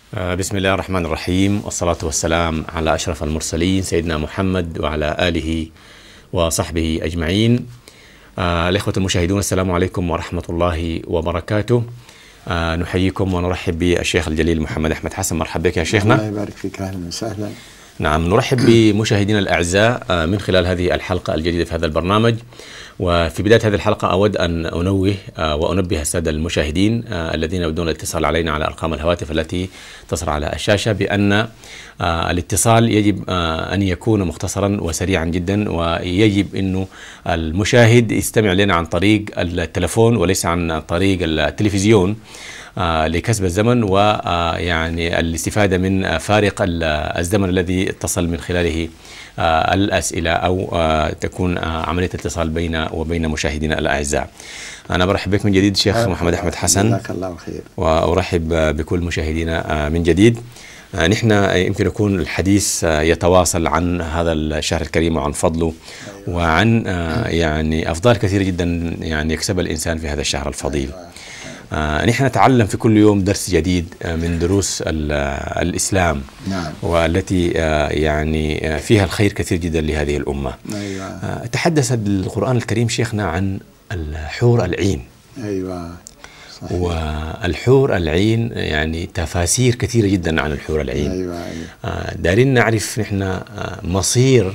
بسم الله الرحمن الرحيم، والصلاة والسلام على أشرف المرسلين سيدنا محمد وعلى آله وصحبه أجمعين. الإخوة المشاهدون، السلام عليكم ورحمة الله وبركاته. نحييكم ونرحب بالشيخ الجليل محمد أحمد حسن. مرحبا بك يا شيخنا. الله يبارك فيك، أهلا وسهلا. نعم، نرحب بمشاهدينا الأعزاء من خلال هذه الحلقة الجديدة في هذا البرنامج. وفي بداية هذه الحلقة أود أن أنوه وأنبه السادة المشاهدين الذين يودون الاتصال علينا على أرقام الهواتف التي تظهر على الشاشة بأن الاتصال يجب أن يكون مختصرا وسريعا جدا، ويجب أنه المشاهد يستمع لنا عن طريق التلفون وليس عن طريق التلفزيون لكسب الزمن ويعني الاستفادة من فارق الزمن الذي اتصل من خلاله الأسئلة أو تكون عملية اتصال بين وبين مشاهدينا الأعزاء. أنا برحب بك من جديد شيخ محمد أحمد حسن. جزاك الله خير. وأرحب بكل مشاهدينا من جديد. نحن يمكن يكون الحديث يتواصل عن هذا الشهر الكريم وعن فضله وعن يعني أفضال كثيرة جدا يعني يكسبها الإنسان في هذا الشهر الفضيل. نحن نتعلم في كل يوم درس جديد من دروس الإسلام. نعم. والتي يعني فيها الخير كثير جدا لهذه الأمة. أيوة. تحدث القرآن الكريم شيخنا عن الحور العين. أيوة صحيح. والحور العين يعني تفاسير كثيرة جدا عن الحور العين. أيوة أيوة. دارين نعرف نحن مصير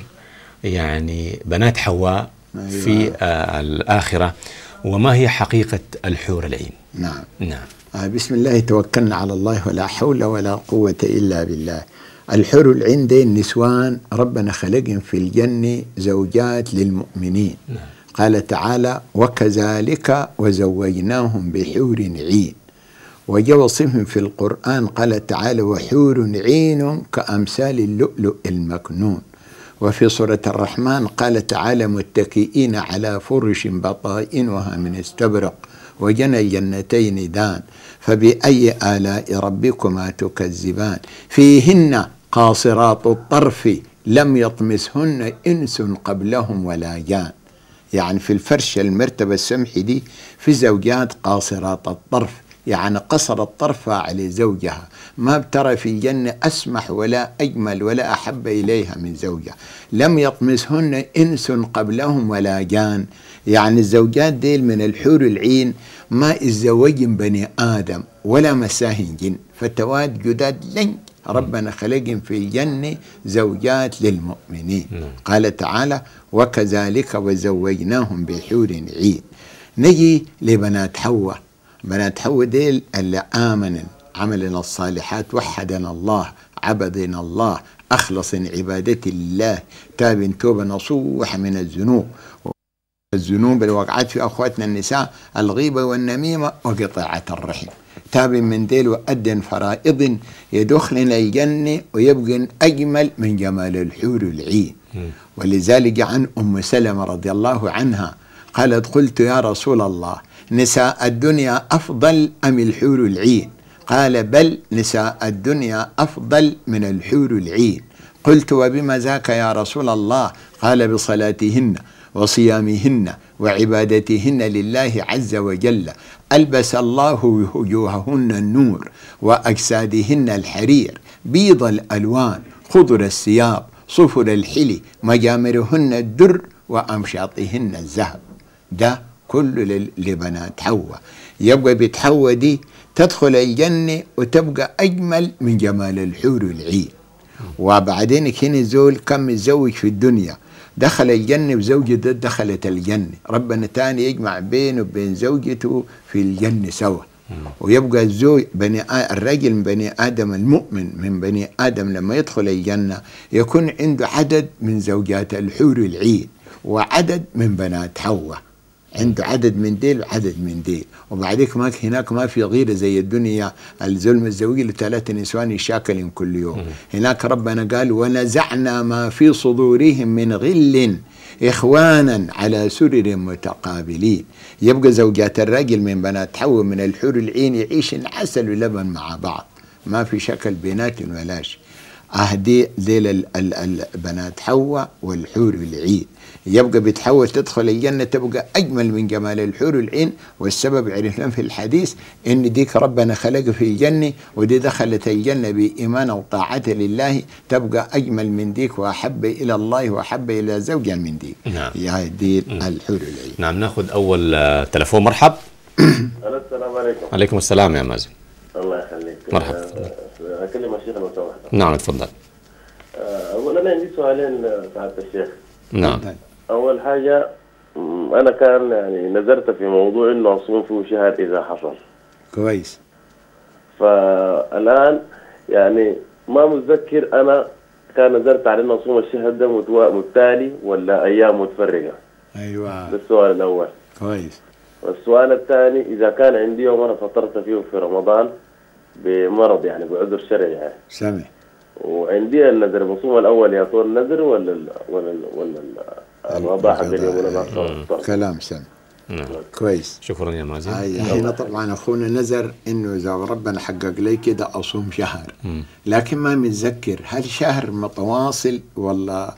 يعني بنات حواء. أيوة. في الآخرة، وما هي حقيقة الحور العين. نعم. نعم. بسم الله توكلنا على الله ولا حول ولا قوة إلا بالله. الحور العين دي النسوان ربنا خلقهم في الجنة زوجات للمؤمنين. نعم. قال تعالى: وكذلك وزوجناهم بحور عين. وجاء وصفهم في القرآن قال تعالى: وحور عين كأمثال اللؤلؤ المكنون. وفي سورة الرحمن قال تعالى: متكئين على فرش بطائنها من استبرق وجنى الجنتين دان فبأي آلاء ربكما تكذبان فيهن قاصرات الطرف لم يطمسهن إنس قبلهم ولا جان. يعني في الفرش المرتبة السمحي دي في زوجات قاصرات الطرف، يعني قصر الطرف على زوجها، ما بترى في الجنة أسمح ولا أجمل ولا أحب إليها من زوجها. لم يطمسهن إنس قبلهم ولا جان، يعني الزوجات ديل من الحور العين ما الزوجين بني آدم ولا مساهن جن، فتواد جداد لن ربنا خلقهم في الجنة زوجات للمؤمنين. قال تعالى: وكذلك وزوجناهم بحور عين. نجي لبنات حواء. بنات حواء ديل اللي آمنوا عملنا الصالحات، وحدنا الله، عبدنا الله، أخلص عبادة الله، تاب توبة نصوح من الذنوب اللي وقعت في أخواتنا النساء، الغيبة والنميمة وقطاعة الرحم. تاب من ديل وأدن فرائض يدخلنا الجنة ويبقى أجمل من جمال الحور العين. ولذلك عن أم سلمة رضي الله عنها قالت: قلت يا رسول الله، نساء الدنيا أفضل أم الحور العين؟ قال: بل نساء الدنيا أفضل من الحور العين. قلت: وبما ذاك يا رسول الله؟ قال: بصلاتهن وصيامهن وعبادتهن لله عز وجل، ألبس الله وجوههن النور وأجسادهن الحرير، بيض الألوان، خضر الثياب، صفر الحلي، مجامرهن الدر وأمشاطهن الذهب. ده كله لبنات حواء. يبقى بنت حواء دي تدخل الجنة وتبقى أجمل من جمال الحور العين. وبعدين هنا زول كم يتزوج في الدنيا دخل الجنة وزوجته دخلت الجنة، ربنا تاني يجمع بينه وبين زوجته في الجنة سوا. ويبقى الزوج الرجل من بني آدم المؤمن من بني آدم لما يدخل الجنة يكون عنده عدد من زوجات الحور العين وعدد من بنات حواء، عنده عدد من ديل وعدد من ديل. وبعديك هناك ما في غيرة زي الدنيا، الظلم الزوجي ل3 نسوان يشاكل كل يوم. هناك ربنا قال: ونزعنا ما في صدورهم من غل إخوانا على سرر متقابلين. يبقى زوجات الرجل من بنات حواء من الحور العين يعيشن عسل ولبن مع بعض، ما في شكل بينات ولا شيء. أهدي ذيل البنات حواء والحور العين. يبقى بتحاول تدخل الجنة تبقى أجمل من جمال الحور العين. والسبب عرفنا في الحديث إن ديك ربنا خلق في الجنة، ودي دخلت الجنة بإيمان وطاعة لله، تبقى أجمل من ديك وأحب إلى الله وأحب إلى زوجا من ديك. نعم. يا دي الحور العين. نعم، ناخذ أول تلفون. مرحب. السلام عليكم. عليكم السلام يا مازن. الله يخليك. مرحبا. أكلم الشيخ لو سمحت. نعم تفضل. أولا أنا عندي سؤالين سعادة الشيخ. نعم. أول حاجة، أنا كان يعني نذرت في موضوع إنه أصوم فيه شهر إذا حصل. كويس. فالآن يعني ما متذكر أنا كان نذرت على إنه أصوم الشهر ده متتالي ولا أيام متفرقة. أيوة. ده السؤال الأول. كويس. والسؤال الثاني، إذا كان عندي يوم أنا فطرت فيه في رمضان بمرض يعني بعذر شرعي يعني. سامح. وعندي النذر، بصوم الأول يا طول النذر ولا الوضع حق اليوم ولا كلام سامح. كويس. شكرا يا مازن. هنا طبعا أخونا نذر إنه إذا ربنا حقق لي كده أصوم شهر، لكن ما متذكر هل شهر متواصل ولا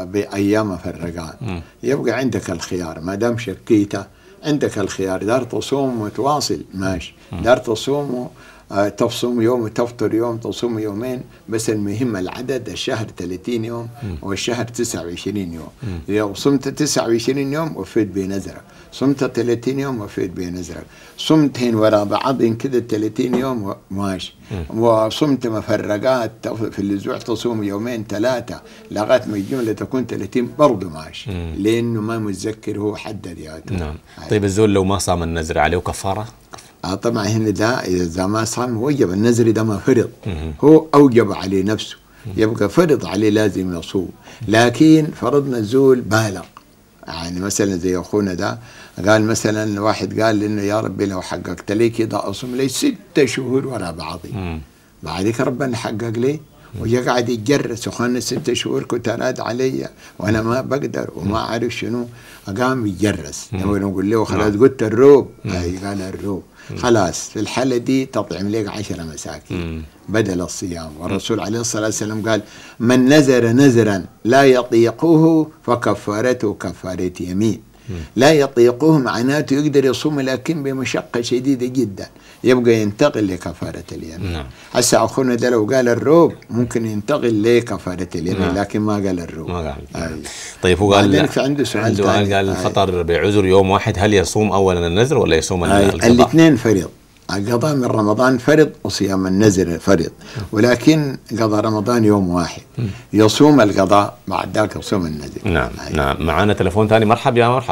بأيام فرقان. يبقى عندك الخيار، ما دام شكيته عندك الخيار، دار تصوم متواصل ماشي، دار تصوم تصوم يوم وتفطر يوم، تصوم يومين، بس المهم العدد. الشهر 30 يوم والشهر 29 يوم. لو صمت 29 يوم وفيت بنذرك، صمت 30 يوم وفيت بنذرك، صمتين وراء بعض كده 30 يوم ماشي، وصمت مفرقات في الأسبوع تصوم يومين ثلاثة لغاية ما الجملة تكون 30 برضه ماشي، لأنه ما متذكر هو حدد يا نعم. طيب الزول لو ما صام النذر عليه كفارة؟ طبعا هنا ده إذا ما صام وجب النذر، ده ما فرض، هو أوجب عليه نفسه، يبقى فرض عليه لازم يصوم. لكن فرضنا الزول بالغ، يعني مثلا زي أخونا ده قال مثلا واحد قال إنه يا ربي لو حققت لي كده أصوم لي 6 شهور ورا بعضي، بعدك ربنا حقق لي وجا قاعد يتجرس، وخلنا 6 شهور كنت أراد علي وأنا ما بقدر وما أعرف شنو، قام يتجرس. نقول له خلاص قلت الروب، قال الروب خلاص في الحالة دي تطعم لك 10 مساكين بدل الصيام. والرسول عليه الصلاة والسلام قال من نذر نذرا لا يطيقه فكفارته كفارة يمين. لا يطيقه معناته يقدر يصوم لكن بمشقة شديدة جدا، يبقى ينتقل لكفارة اليمين. هسه أخونا ده لو قال الروب ممكن ينتقل لكفارة اليمين، لكن ما قال الروب. ما قال. طيب هو قال عنده سؤال ثاني، قال الفطر بعذر يوم واحد، هل يصوم أولا النذر ولا يصوم القضاء؟ الاثنين فرض، القضاء من رمضان فرض وصيام النذر فرض، ولكن قضاء رمضان يوم واحد، يصوم القضاء بعد ذاك يصوم النذر. نعم. نعم. معنا تلفون ثاني. مرحب يا مرحب.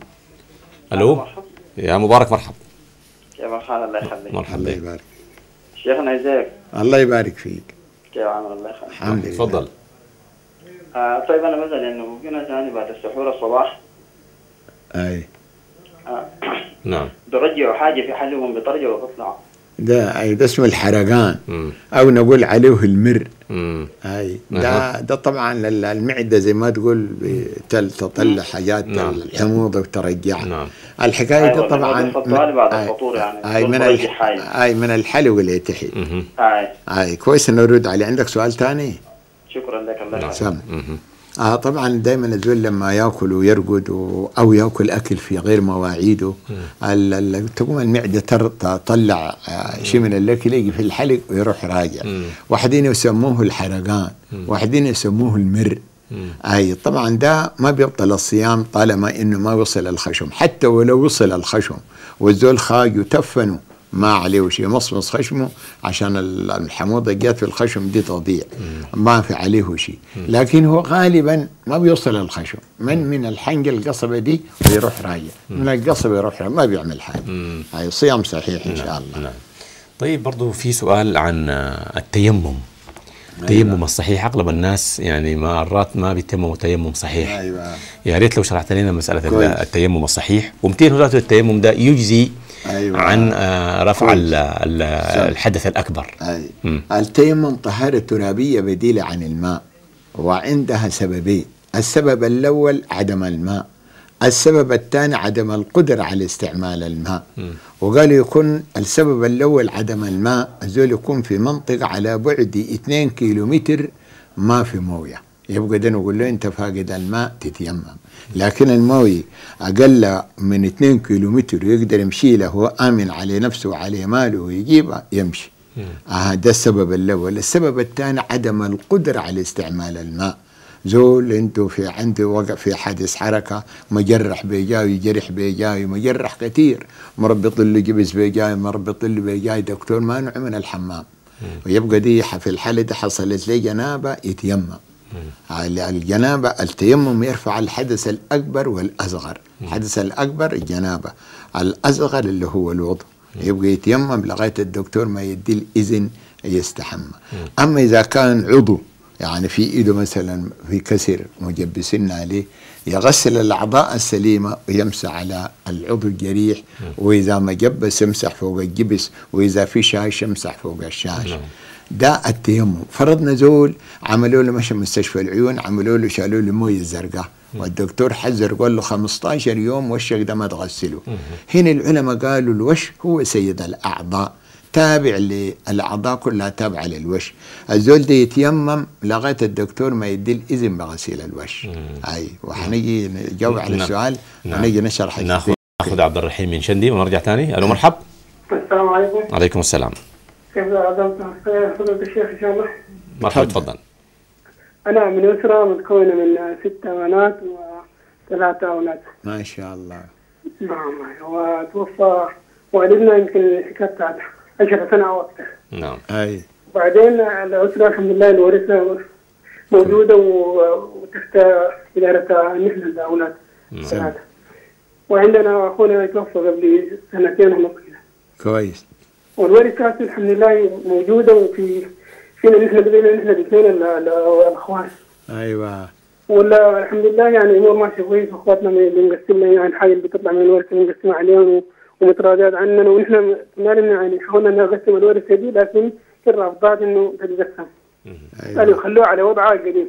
الو يا مبارك. مرحب. كيف الحال؟ الله يخليك. مرحبا. الله يبارك. شيخنا ازيك؟ الله يبارك فيك. كيف عامل؟ الله يخليك. الحمد لله. تفضل. طيب انا مثلا انه ممكن اجاني بعد السحور الصباح. اي. نعم. برجعوا حاجه في حلهم بطرجه وبطلع. ده اسمه الحرقان، او نقول عليه المر. اي ده طبعا المعده زي ما تقول تطلع حاجات الحموضه وترجعها. نعم. الحكايه دي طبعا بعد الفطور يعني من الحلو اللي تحت. اي كويس انه نرد عليه. عندك سؤال ثاني؟ شكرا لك. الله يسلمك. طبعا دائما الزول لما ياكل ويرقد او ياكل اكل في غير مواعيده تقوم المعده تطلع شيء من الاكل يجي في الحلق ويروح راجع. واحدين يسموه الحرقان، واحدين يسموه المر. طبعا ده ما بيبطل الصيام طالما انه ما وصل الخشم، حتى ولو وصل الخشم والزول خاج وتفنه ما عليه شيء، مصمص خشمه عشان الحموضة جات في الخشم دي تضيع، ما في عليه شيء، لكن هو غالبا ما بيوصل الخشم، من الحنجة القصبة دي ويروح راجع، من القصبة يروح راجع، ما بيعمل حاجة. هاي صيام صحيح إن شاء الله. نعم. طيب برضو في سؤال عن التيمم. التيمم الصحيح، اغلب الناس يعني مرات ما بيتيمموا تيمم صحيح. أيوة. يا ريت لو شرحت لنا مسألة التيمم الصحيح، ومتين ذاته التيمم ده يجزي عن رفع الحدث الأكبر. التيمم طهارة ترابية بديلة عن الماء، وعندها سببين. السبب الأول عدم الماء، السبب الثاني عدم القدرة على استعمال الماء. وقالوا يكون السبب الأول عدم الماء، الزول يكون في منطقة على بعد 2 كيلومتر ما في موية، يبقى ده نقول له انت فاقد الماء تتيمم. لكن الموي اقل من 2 كيلومتر يقدر يمشي له، هو امن على نفسه وعلى ماله ويجيبه يمشي. ده السبب الاول. السبب الثاني عدم القدره على استعمال الماء. زول انتو عنده وقع في حادث حركه، مجرح بيجاي، جرح بيجاي، مجرح كثير، مربط له جبس بيجاي، مربط له بيجاي، دكتور مانع من الحمام، ويبقى دي في الحاله دي حصلت لي جنابه يتيمم. الجنابه التيمم يرفع الحدث الاكبر والاصغر. الحدث الاكبر الجنابه، الاصغر اللي هو الوضوء، يبقى يتيمم لغايه الدكتور ما يدي الاذن يستحمى. اما اذا كان عضو يعني في ايده مثلا في كسر مجبسين عليه، يغسل الاعضاء السليمه ويمسح على العضو الجريح، واذا ما جبس يمسح فوق الجبس، واذا في شاش يمسح فوق الشاش. ده التيمم. فرضنا زول عملوا له مشى مستشفى العيون، عملوا له شالوا له مويه زرقاء، والدكتور حذر قال له 15 يوم وشك ده ما تغسله. هنا العلماء قالوا الوش هو سيد الاعضاء، تابع للأعضاء كلها تابعة للوش. الزول ده يتيمم لغاية الدكتور ما يدي الإذن بغسيل الوش. أي وحنيجي نجاوب على السؤال ونيجي نشرح. ناخذ عبد الرحيم من شندي ونرجع ثاني. ألو مرحب. السلام عليكم. عليكم السلام. كيف عظمت فضيلة الشيخ إن شاء الله؟ مرحبا تفضل. أنا من أسرة متكونة من 6 بنات و3 أولاد. ما شاء الله. نعم. وتوفى والدنا يمكن حكاية 10 سنة أو أكثر. نعم. أي. بعدين الأسرة الحمد لله الورثة موجودة وتحت إدارة نحن الأولاد 3. وعندنا أخونا توفى قبل 2.5 ونص كده. كويس. والورثات الحمد لله موجودة، فينا نحن بدينا نحن الاثنين الأخوان. أيوة. ولا الحمد لله يعني الأمور ماشية كويس، وأخواتنا بنقسم لنا يعني الحاجة اللي بتطلع من الورثة بنقسمها عليهم ومتراضيات عننا، ونحن ما لنا يعني حاولنا نقسم الورثة دي، لكن الرافضات إنه تتقسم. قالوا خلوه على وضعه القديم.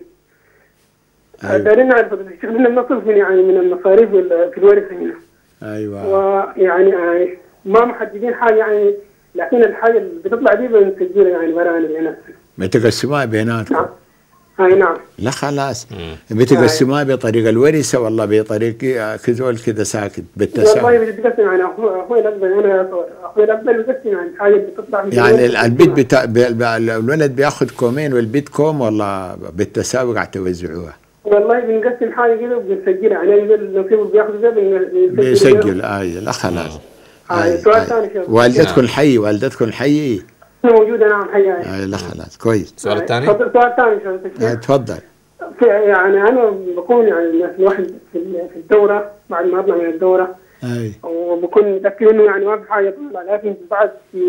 دارين نعرف الشيخ نحن بنصرف من المصاريف في الورثة هنا. أيوة. ويعني ما محددين حاجة يعني، لكن الحاجة اللي بتطلع دي بنسجلها يعني برانا بيناتنا. بتقسموها بيناتكم؟ نعم. أي نعم. لا خلاص. بتقسموها بطريقة الورثة ولا بطريق كذول كذا ساكت بالتساوي؟ والله بتقسم يعني أخوي الأكبر، أنا أخوي الأكبر بيقسم يعني الحاجة اللي بتطلع يعني البيت الولد بياخذ كومين والبيت كوم، ولا بالتساوي قاعد توزعوها؟ والله بنقسم حاجة كده وبنسجلها يعني، النصيب اللي بياخذ ده بيسجل. لا خلاص. سؤال ثاني شيخ. والدتكم حي؟ والدتكم حي؟ موجودة نعم حي. لا خلاص كويس. السؤال الثاني؟ سؤال ثاني شيخ. تفضل. يعني أنا بكون يعني الواحد في الدورة بعد ما أطلع من الدورة. وبكون متأكد إنه يعني ما في حاجة طالعة، لكن بعد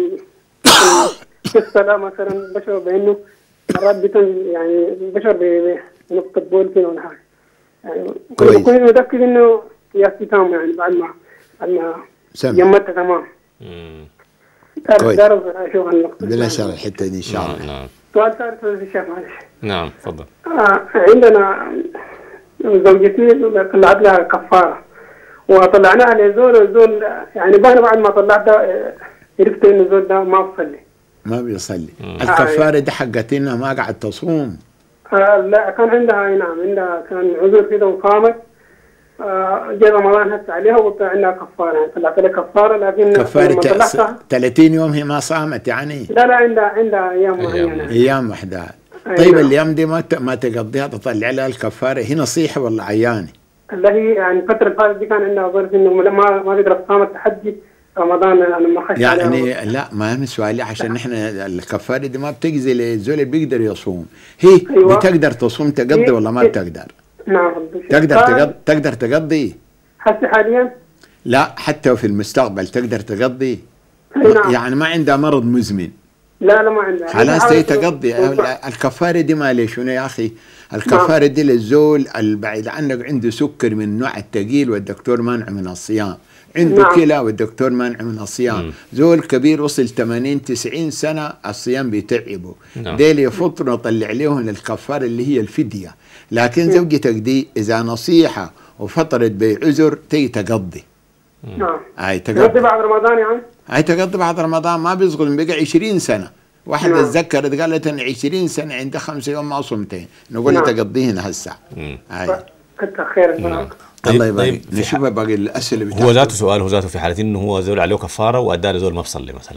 في الصلاة مثلا بشعر بإنه مرات يعني بشعر بنقطة بول كده ولا حاجة. يعني بكون متأكد إنه ياسي تام يعني بعد ما جمدت تمام. كويس. بلا شر الحتة دي إن شاء الله. نعم. سؤال ثالث يا شيخ معلش. نعم تفضل. عندنا زوجتي طلعت لها كفارة وطلعناها لزول يعني بعد ما طلعتها عرفت إن الزول ده ما بيصلي. ما بيصلي. الكفارة دي حقتنا ما قاعد تصوم. لا كان عندها كان عذر كده وقامت. جاء رمضان هسه عليها وعندها كفارة، يعني طلعت لها كفارة، لكن كفارة 30 يوم هي ما صامت يعني؟ لا عندها أيام معينة. أيام وحدها. طيب الأيام دي ما تقضيها تطلع لها الكفارة، هي نصيحة ولا عيانة؟ لا هي يعني الفترة اللي فاتت دي كان عندها ظرف إنه ما تقدر تصام تحدي رمضان لما خش يعني لا ما هم سؤالي عشان نحن الكفارة دي ما بتجزي للزول اللي بيقدر يصوم، هي أيوة. بتقدر تصوم تقضي ولا ما بتقدر؟ نعم. تقدر تقضي؟ هسه حاليا؟ لا حتى في المستقبل تقدر تقضي؟ نعم. يعني ما عندها مرض مزمن؟ لا ما عندها. خلاص هي تقضي. الكفارة دي ما ليش شنو يا أخي؟ الكفارة دي للزول البعيد عنك عنده سكر من النوع الثقيل والدكتور مانع من الصيام، عنده كلى والدكتور مانع من الصيام، زول كبير وصل 80-90 سنة الصيام بيتعبه، ديل يفطر نطلع عليهم للكفارة اللي هي الفدية. لكن زوجتك دي إذا نصيحة وفطرت بعذر تقضي. تقضي بعد رمضان يعني؟ تقضي بعد رمضان، ما بيصغر بقى 20 سنة واحدة تذكرت قالت أنا 20 سنة عندي 5 يوم ما صمتين، نقول لها تقضيهن هسه. كتر خيرك. الله يبارك. نشوف باقي الأسئلة بتاعته. هو ذاته سؤال، هو ذاته في حالة إنه هو زول عليه كفارة وأدى زول ما بصلي مثلا.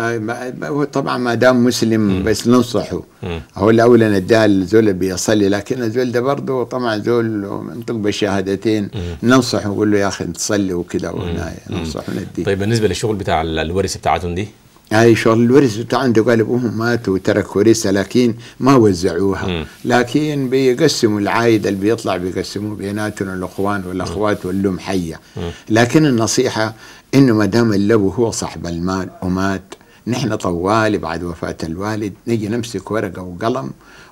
هو طبعا ما دام مسلم بس ننصحه. هو الأول نداه الزول بيصلي، لكن الزول ده برضه طبعا زول منطق بالشهادتين ننصحه نقول له يا أخي تصلي وكذا ننصحه نديه. طيب بالنسبة للشغل بتاع الورثة بتاعتهم دي؟ هاي شغل الورث بتاعهم ده قال ابوهم مات وترك ورثة لكن ما وزعوها، لكن بيقسموا العايد اللي بيطلع بيقسموه بيناتهم الاخوان والاخوات والام حيه. لكن النصيحه انه ما دام الابو هو صاحب المال ومات، نحن طوالي بعد وفاه الوالد نجي نمسك ورقه وقلم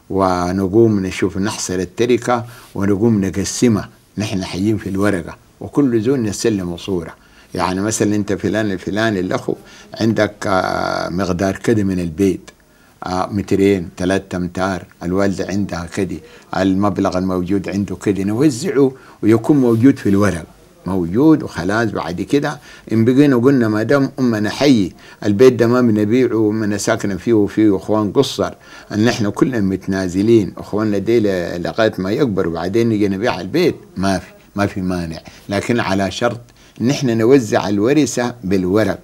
ونقوم نشوف نحصر التركه ونقوم نقسمها، نحن حيين في الورقه وكل زول نسلم صوره. يعني مثلا انت فلان الفلاني الاخو عندك مقدار كده من البيت 200 3 أمتار، الوالده عندها كده، المبلغ الموجود عنده كده، نوزعه ويكون موجود في الورق موجود وخلاص. بعد كده ان بقينا قلنا ما دام امنا حي البيت ده ما بنبيعه وامنا ساكنه فيه وفيه اخوان قصر، ان احنا كلنا متنازلين اخواننا دي لغايه ما يكبروا وبعدين نجي نبيع البيت، ما في مانع، لكن على شرط نحن نوزع الورثة بالورق،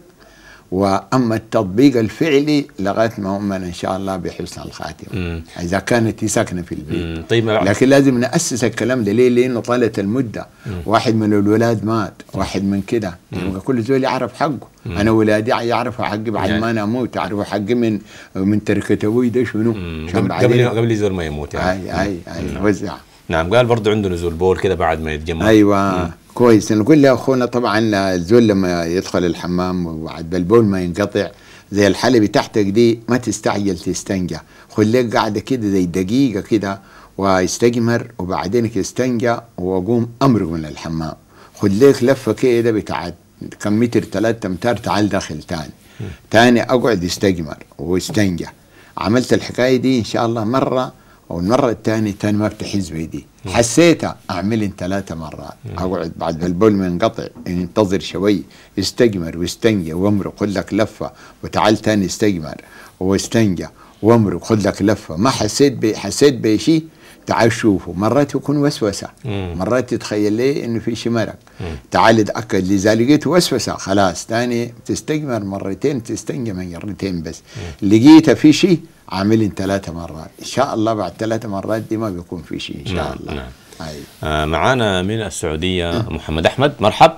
وأما التطبيق الفعلي لغاية ما أمنا إن شاء الله بحسن الخاتمة إذا كانت ساكنة في البيت. طيب لكن لازم نأسس الكلام ده ليه؟ لأنه طالت المدة، واحد من الولاد مات، واحد من كده، كل زول يعرف حقه. أنا ولادي يعرفوا حقي بعد ما أنا أموت، يعرفوا حقي من تركة أبوي ده شنو قبل زول ما يموت يعني. أي وزع. نعم. قال برضو عنده نزول بول كده بعد ما يتجمع. أيوة كويس. نقول لاخونا طبعا الزول لما يدخل الحمام وبعد البول ما ينقطع زي الحلبة تحتك دي ما تستعجل تستنجى، خليك قاعده كده زي دقيقه كده ويستجمر وبعدين يستنجى وقوم امرق من الحمام، خليك لفه كده بتاعت كم متر 3 أمتار تعال داخل تاني اقعد يستجمر واستنجى. عملت الحكايه دي ان شاء الله مره، والمرة الثانية ما بتحس بيدي، حسيتها أعمل 3 مرات، أقعد بعد البول ما ينقطع ينتظر شوي يستجمر ويستنجى وامرق خذ لك لفة وتعال تاني استجمر واستنجى وامرق خذ لك لفة. ما حسيت بشيء تعال شوفه. مرات يكون وسوسة، مرات تتخيل لي إنه في شيء مرق، تعال اتأكد. لذا لقيت وسوسة خلاص تاني تستجمر مرتين تستنجى مرتين بس. لقيت في شيء عامل 3 مرات إن شاء الله. بعد 3 مرات دي ما بيكون في شيء إن شاء الله. نعم. معانا من السعودية محمد أحمد. مرحب.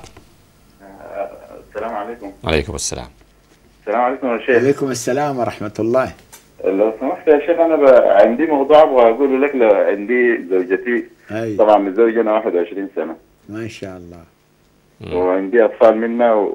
السلام عليكم. عليكم السلام. السلام عليكم يا شيخ. عليكم السلام ورحمة الله. لو سمحت يا شيخ أنا عندي موضوع أبغى أقوله لك. عندي زوجتي طبعا متزوجة أنا 21 سنة ما شاء الله، وعندي أطفال منها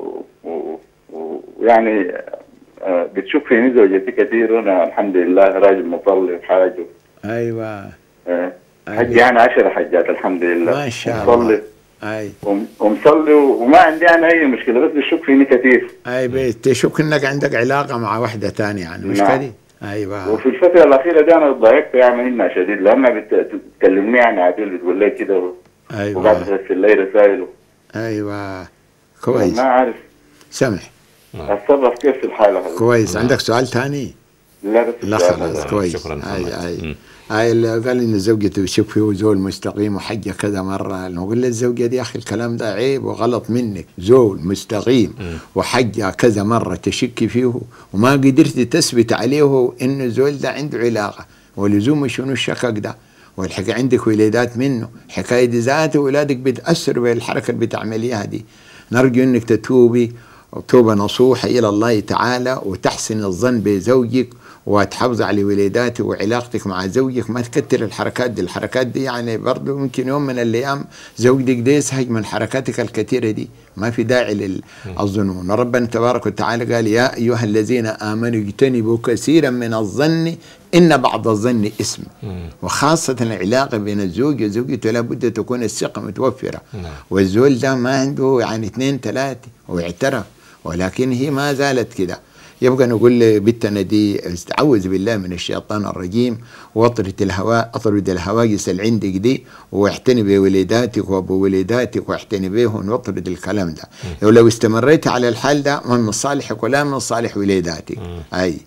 ويعني بتشوف فيني زوجتي كثير، وانا الحمد لله راجل مصلي وحاجه. ايوه حج يعني 10 حجات الحمد لله ما شاء الله. مصلي ومصلي وما عندي يعني اي مشكله، بس بتشوف فيني كثير. تشك انك عندك علاقه مع واحده ثانيه يعني مش كده؟ ايوه. وفي الفتره الاخيره دي انا ضايقت يعني منها شديد، لانها بتكلمني يعني عديل بتقول لي كده ايوه وقاعد ترسل لي رسائل. ايوه كويس. ما عارف سمح اتصرف كيف في الحاله هذه. كويس. عندك سؤال ثاني؟ لا خلاص كويس. شكرا. هاي اللي قال ان زوجته بتشوف فيه زول مستقيم وحجه كذا مره، نقول للزوجه دي يا اخي الكلام ده عيب وغلط منك، زول مستقيم وحجه كذا مره تشكي فيه وما قدرت تثبت عليه انه الزول ده عنده علاقه، ولزوم شنو الشكك ده؟ والحكايه عندك ولادات منه، الحكايه دي ذاته ولادك بتاثر بالحركه اللي بتعمليها دي. نرجو انك تتوبي توبه نصوحه الى الله تعالى وتحسن الظن بزوجك وتحافظ على ولاداتك وعلاقتك مع زوجك، ما تكتر الحركات دي يعني برضه ممكن يوم من الايام زوجك ده يسهج من حركاتك الكثيره دي، ما في داعي للظنون. ربنا تبارك وتعالى قال يا ايها الذين امنوا اجتنبوا كثيرا من الظن ان بعض الظن اسم. وخاصه العلاقه بين الزوج وزوجته لابد تكون الثقه متوفره، والزول ده ما عنده يعني 2 3 واعترف، ولكن هي ما زالت كده. يبقى نقول لبنتنا دي استعوذ بالله من الشيطان الرجيم واطرد الهواجس اللي عندك دي واعتني بولاداتك وبولاداتك واعتني بيهم واطرد الكلام ده. ولو استمريت على الحال ده ما من صالحك ولا من صالح ولاداتك. اي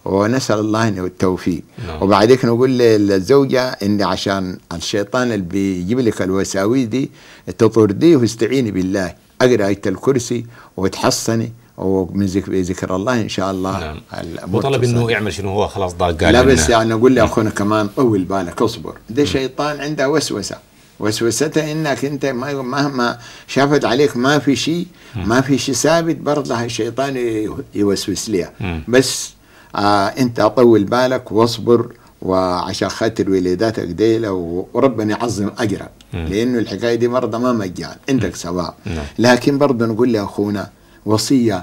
ونسأل الله انه التوفيق. وبعدين نقول للزوجة ان عشان الشيطان اللي بيجيب لك الوساوس دي تطرديه واستعيني بالله، اقرأ آية الكرسي وتحصني ومن ذكر الله ان شاء الله. نعم. وطلب انه يعمل شنو هو خلاص ضاق قال لا بس يعني اقول لاخونا كمان طول بالك اصبر، ده شيطان عنده وسوسه، وسوسته انك انت مهما شافت عليك ما في شيء ثابت برضه الشيطان يوسوس لها. بس انت طول بالك واصبر، وعشان خاطر ولاداتك ديلا وربنا يعظم اجرك، لانه الحكايه دي برضه ما مجان عندك ثواب. لكن برضه نقول لاخونا وصيه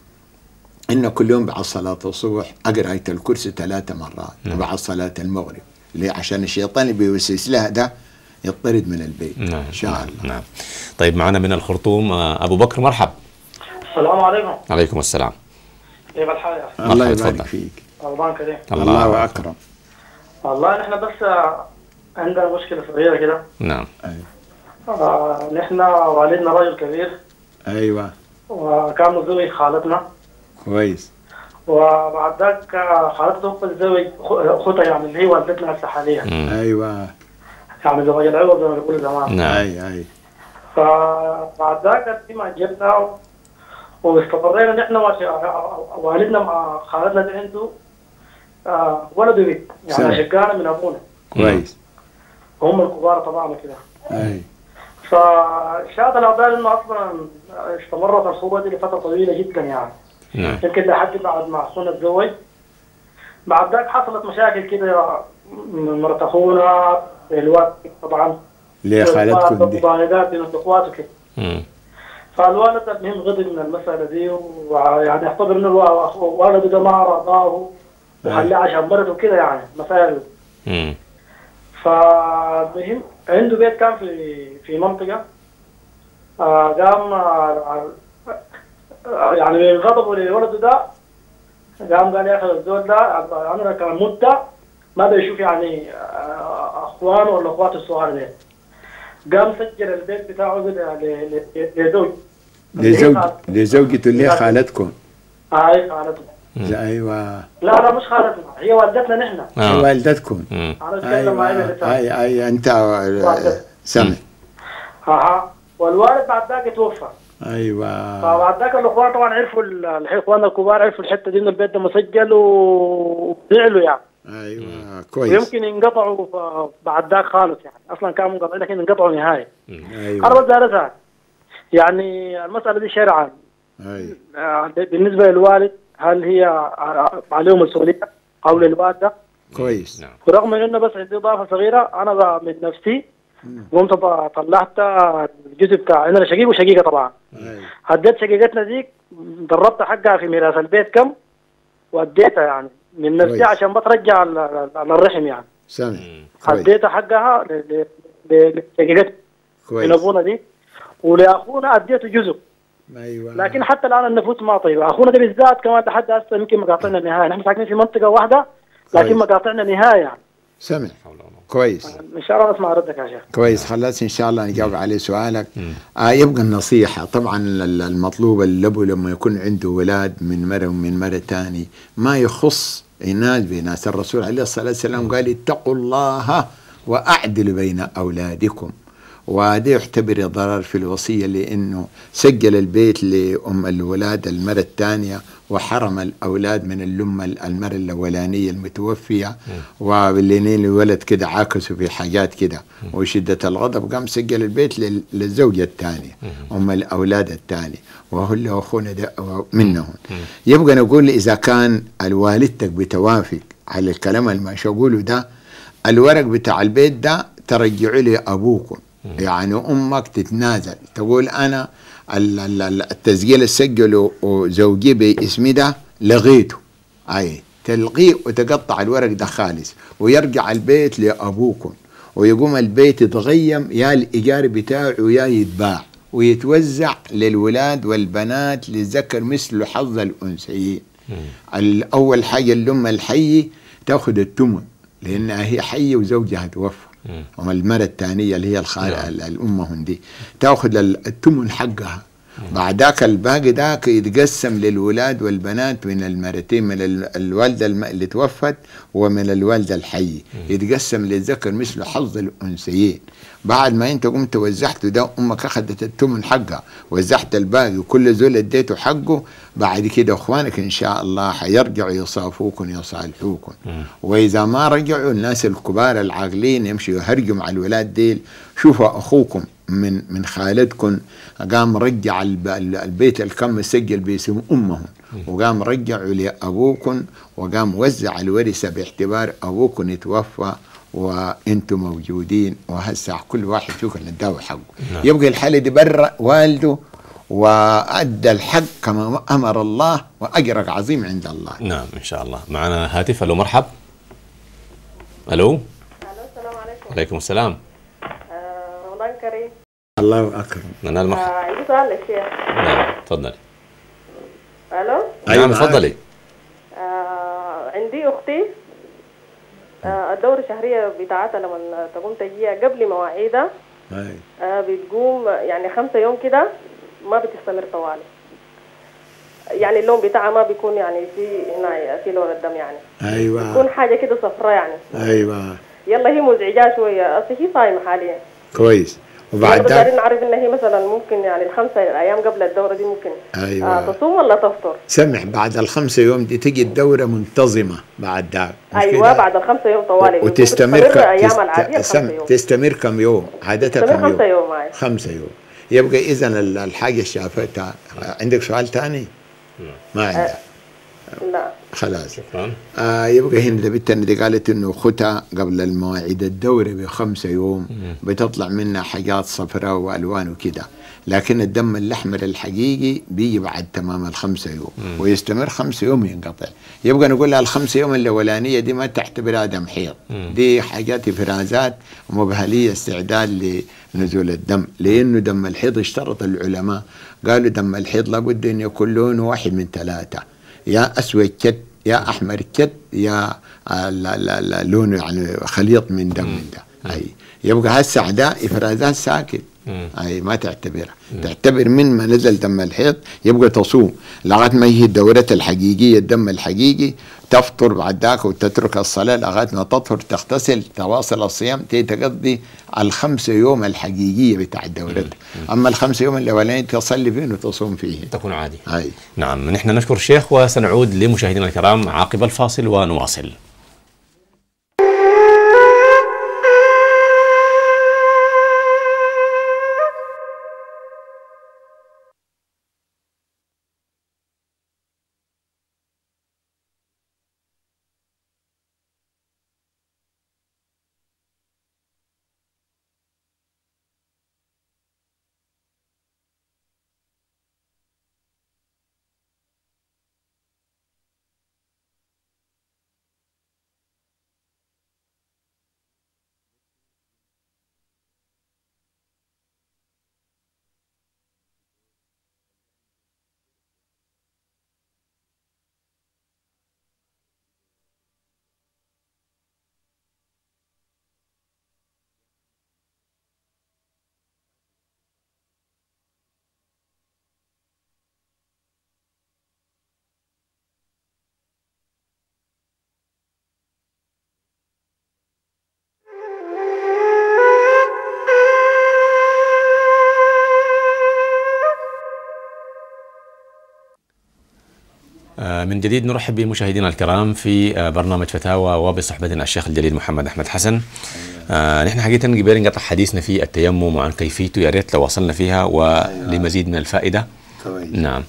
إن كل يوم بعد صلاة الصبح أقرأ آية الكرسي 3 مرات بعد صلاة المغرب. ليه؟ عشان الشيطان اللي بيوسوس لها ده يطرد من البيت. إن شاء الله. نعم. طيب معنا من الخرطوم أبو بكر، مرحب. السلام عليكم. عليكم السلام. كيف الحال؟ الله يبارك فيك. رمضان كريم. الله أكرم. والله نحن بس عندنا مشكلة صغيرة كده. نعم. نحن والدنا رجل كبير. أيوة. وكان متزوج خالتنا. كويس. وبعد ذاك خالته تتزوج اختها يعني اللي هي والدتنا هسه حاليا. ايوه. يعني زواج العوض زي ما بيقولوا زمان. نعم. اي. فبعد ذاك ما جبنا واستقرينا نحن والدنا مع خالتنا اللي عنده ولد وبنت، يعني شقانا من ابونا. كويس. هم الكبار طبعا كده. اي. فشاهد الأعداد إنه أصلا استمرت الخطوبة دي لفترة طويلة جدا يعني. يمكن لحد بعد ما أخونا اتزوج. بعد ذاك حصلت مشاكل كده من مرت أخونا الوالد طبعا. ليه خالتكم دي؟ مضايقات بين الأخوات وكده. فالوالد المهم غضب من المسألة دي، ويعني اعتبر إنه والده ده ما رضاه وخلاه عشان مرته وكده يعني مسائل. فالمهم عنده بيت كان في منطقة قام يعني من غضبه لولده ده قام قال يا أخي الزول ده عمره كان مدة ما بيشوف يعني أخوانه ولا أخواته الصغار ده. قام سجل البيت بتاعه لزوجته اللي هي خالتكم. هاي خالتنا. ايوه. لا مش خالتنا، هي والدتنا نحن. والدتكم. اي انت سامع. والوالد بعد ذاك توفى. ايوه. فبعد ذاك الاخوان طبعا عرفوا الاخوان الكبار عرفوا الحته دي انه البيت ده مسجل وزعلوا يعني. ايوه كويس. ويمكن ينقطعوا بعد ذاك خالص يعني، اصلا كانوا منقطعين لكن انقطعوا نهائي. ايوه. انا بس عارفها يعني المساله دي شرعا. ايوه. بالنسبه للوالد هل هي عليهم مسؤوليه او للوالده؟ كويس. ورغم انه بس عندي اضافه صغيره، انا من نفسي قمت طلعت الجزء بتاع عندنا شقيق وشقيقه طبعا. هديت شقيقتنا ديك دربت حقها في ميراث البيت كم واديتها يعني من نفسي عشان بترجع للرحم يعني. سامع. هديتها حقها لشقيقتنا من ابونا دي، ولاخونا اديته جزء. ايوه. لكن حتى الان النفوس ما طيبه، اخونا ده بالذات كمان لحد هسه يمكن مقاطعنا النهايه، نحن ساكنين في منطقه واحده لكن مقاطعنا نهايه يعني. سمع. كويس. ان شاء الله اسمع ردك يا شيخ. كويس. خلاص ان شاء الله نجاوب عليه سؤالك. يبقى النصيحه طبعا المطلوب الابو لما يكون عنده ولاد من مره ومن مره ثاني ما يخص الناس بناس. الرسول عليه الصلاه والسلام قال اتقوا الله واعدلوا بين اولادكم، وهذا يعتبر ضرر في الوصية لأنه سجل البيت لأم الولاد المرة الثانية وحرم الأولاد من المرة الأولانية المتوفية، واللينين الولد كده عاكسوا في حاجات كده وشدة الغضب قام سجل البيت للزوجة الثانية أم الأولاد الثانية وهو أخونا منهم. يبقى نقول إذا كان والدتك بتوافق على الكلام اللي مش أقوله ده، الورق بتاع البيت ده ترجعوا لي أبوكم، يعني أمك تتنازل تقول أنا التسجيل السجله وزوجي باسمي ده لغيته، أي تلغيه وتقطع الورق ده خالص ويرجع البيت لأبوكم، ويقوم البيت يتغيم يا الإيجار بتاعه يا يتباع ويتوزع للولاد والبنات للذكر مثل حظ الأنثيين. الأول حاجة الأم الحي تأخذ الثمن لأنها هي حية وزوجها توفى، أما المرة الثانية اللي هي الأمهم دي تأخذ الثمن حقها، بعد ذاك الباقي ذاك يتقسم للولاد والبنات من المرتين، من الوالدة اللي توفت ومن الوالدة الحي، يتقسم للذكر مثل حظ الأنثيين. بعد ما انت قمت وزعته ده، امك اخذت الثمن حقها، وزعت الباقي وكل زول اديته حقه، بعد كده اخوانك ان شاء الله حيرجعوا يصافوكم يصالحوكم. واذا ما رجعوا الناس الكبار العاقلين يمشوا يهرجوا مع الولاد ديل، شوفوا اخوكم من خالدكم قام رجع البيت الكم سجل باسم امهم، وقام رجعوا لابوكم، وقام وزع الورثه باعتبار ابوكم يتوفى وانتم موجودين، وهسه كل واحد فيكم نداوي حقه. يبقى الحالة دي برا والده وأدى الحق كما أمر الله، وأجرك عظيم عند الله. نعم إن شاء الله. معنا هاتف. ألو مرحب. ألو. السلام عليكم. وعليكم السلام. رمضان كريم. الله أكرم. ننال مرحبا. عندي سؤال للشيخ. نعم تفضلي. ألو. نعم تفضلي. عندي أختي الدورة الشهرية بتاعتها لما تقوم تجيها قبل مواعيدها بتقوم يعني 5 يوم كده، ما بتستمر طوالي. يعني اللون بتاعها ما بيكون يعني في لون الدم يعني. أيوة. بيكون حاجة كده صفراء يعني. أيوة. يلا هي مزعجة شوية، أصل هي صايمة حاليا. كويس. وبعد ذلك نعرف ان هي مثلا ممكن يعني ال5 ايام قبل الدوره دي ممكن أيوة. تصوم ولا تفطر؟ سمح، بعد ال5 يوم دي تجي الدوره منتظمه بعد ذاك. ايوه بعد ال5 يوم طوالي. وتستمر ايام العاديه 5 يوم. تستمر كم يوم؟ عاده كم يوم؟ 5 يوم. 5 يوم. يبقى اذا الحاجه اللي شافتها. عندك سؤال ثاني؟ ما عندك؟ لا خلاص. شكرا. يبقى هنا البنت دي قالت انه اختها قبل المواعيد الدوري ب5 يوم بتطلع منها حاجات صفراء والوان وكده، لكن الدم الاحمر الحقيقي بيجي بعد تمام ال5 يوم ويستمر 5 يوم ينقطع. يبقى نقول لها ال5 يوم الاولانيه دي ما تعتبرها دم حيض، دي حاجات افرازات مبهليه استعداد لنزول الدم، لانه دم الحيض اشترط العلماء قالوا دم الحيض لابد ان يكون لونه واحد من 3، يا اسود كت، يا احمر كت، يا لا لونه يعني خليط من دم من ده. اي يبقى هسه ده افرازات ساكت، اي ما تعتبرها. تعتبر من ما نزل دم الحيض يبقى تصوم لغايه ما يجي الدوره الحقيقيه الدم الحقيقي، تفطر بعد ذاك وتترك الصلاه لغايه ما تطهر، تغتسل، تواصل الصيام، تقضي ال5 يوم الحقيقيه بتاع دورتها. اما ال5 يوم الاولانيين تصلي فيه وتصوم فيه تكون عادي. أي. نعم. نحن نشكر الشيخ وسنعود لمشاهدينا الكرام عقب الفاصل ونواصل. من جديد نرحب بمشاهدينا الكرام في برنامج فتاوى وبصحبتنا الشيخ الجليل محمد أحمد حسن. نحن حقيقة قبل نقطع حديثنا في التيمم وعن كيفيته، يا ريت لو وصلنا فيها ولمزيد من الفائدة. نعم.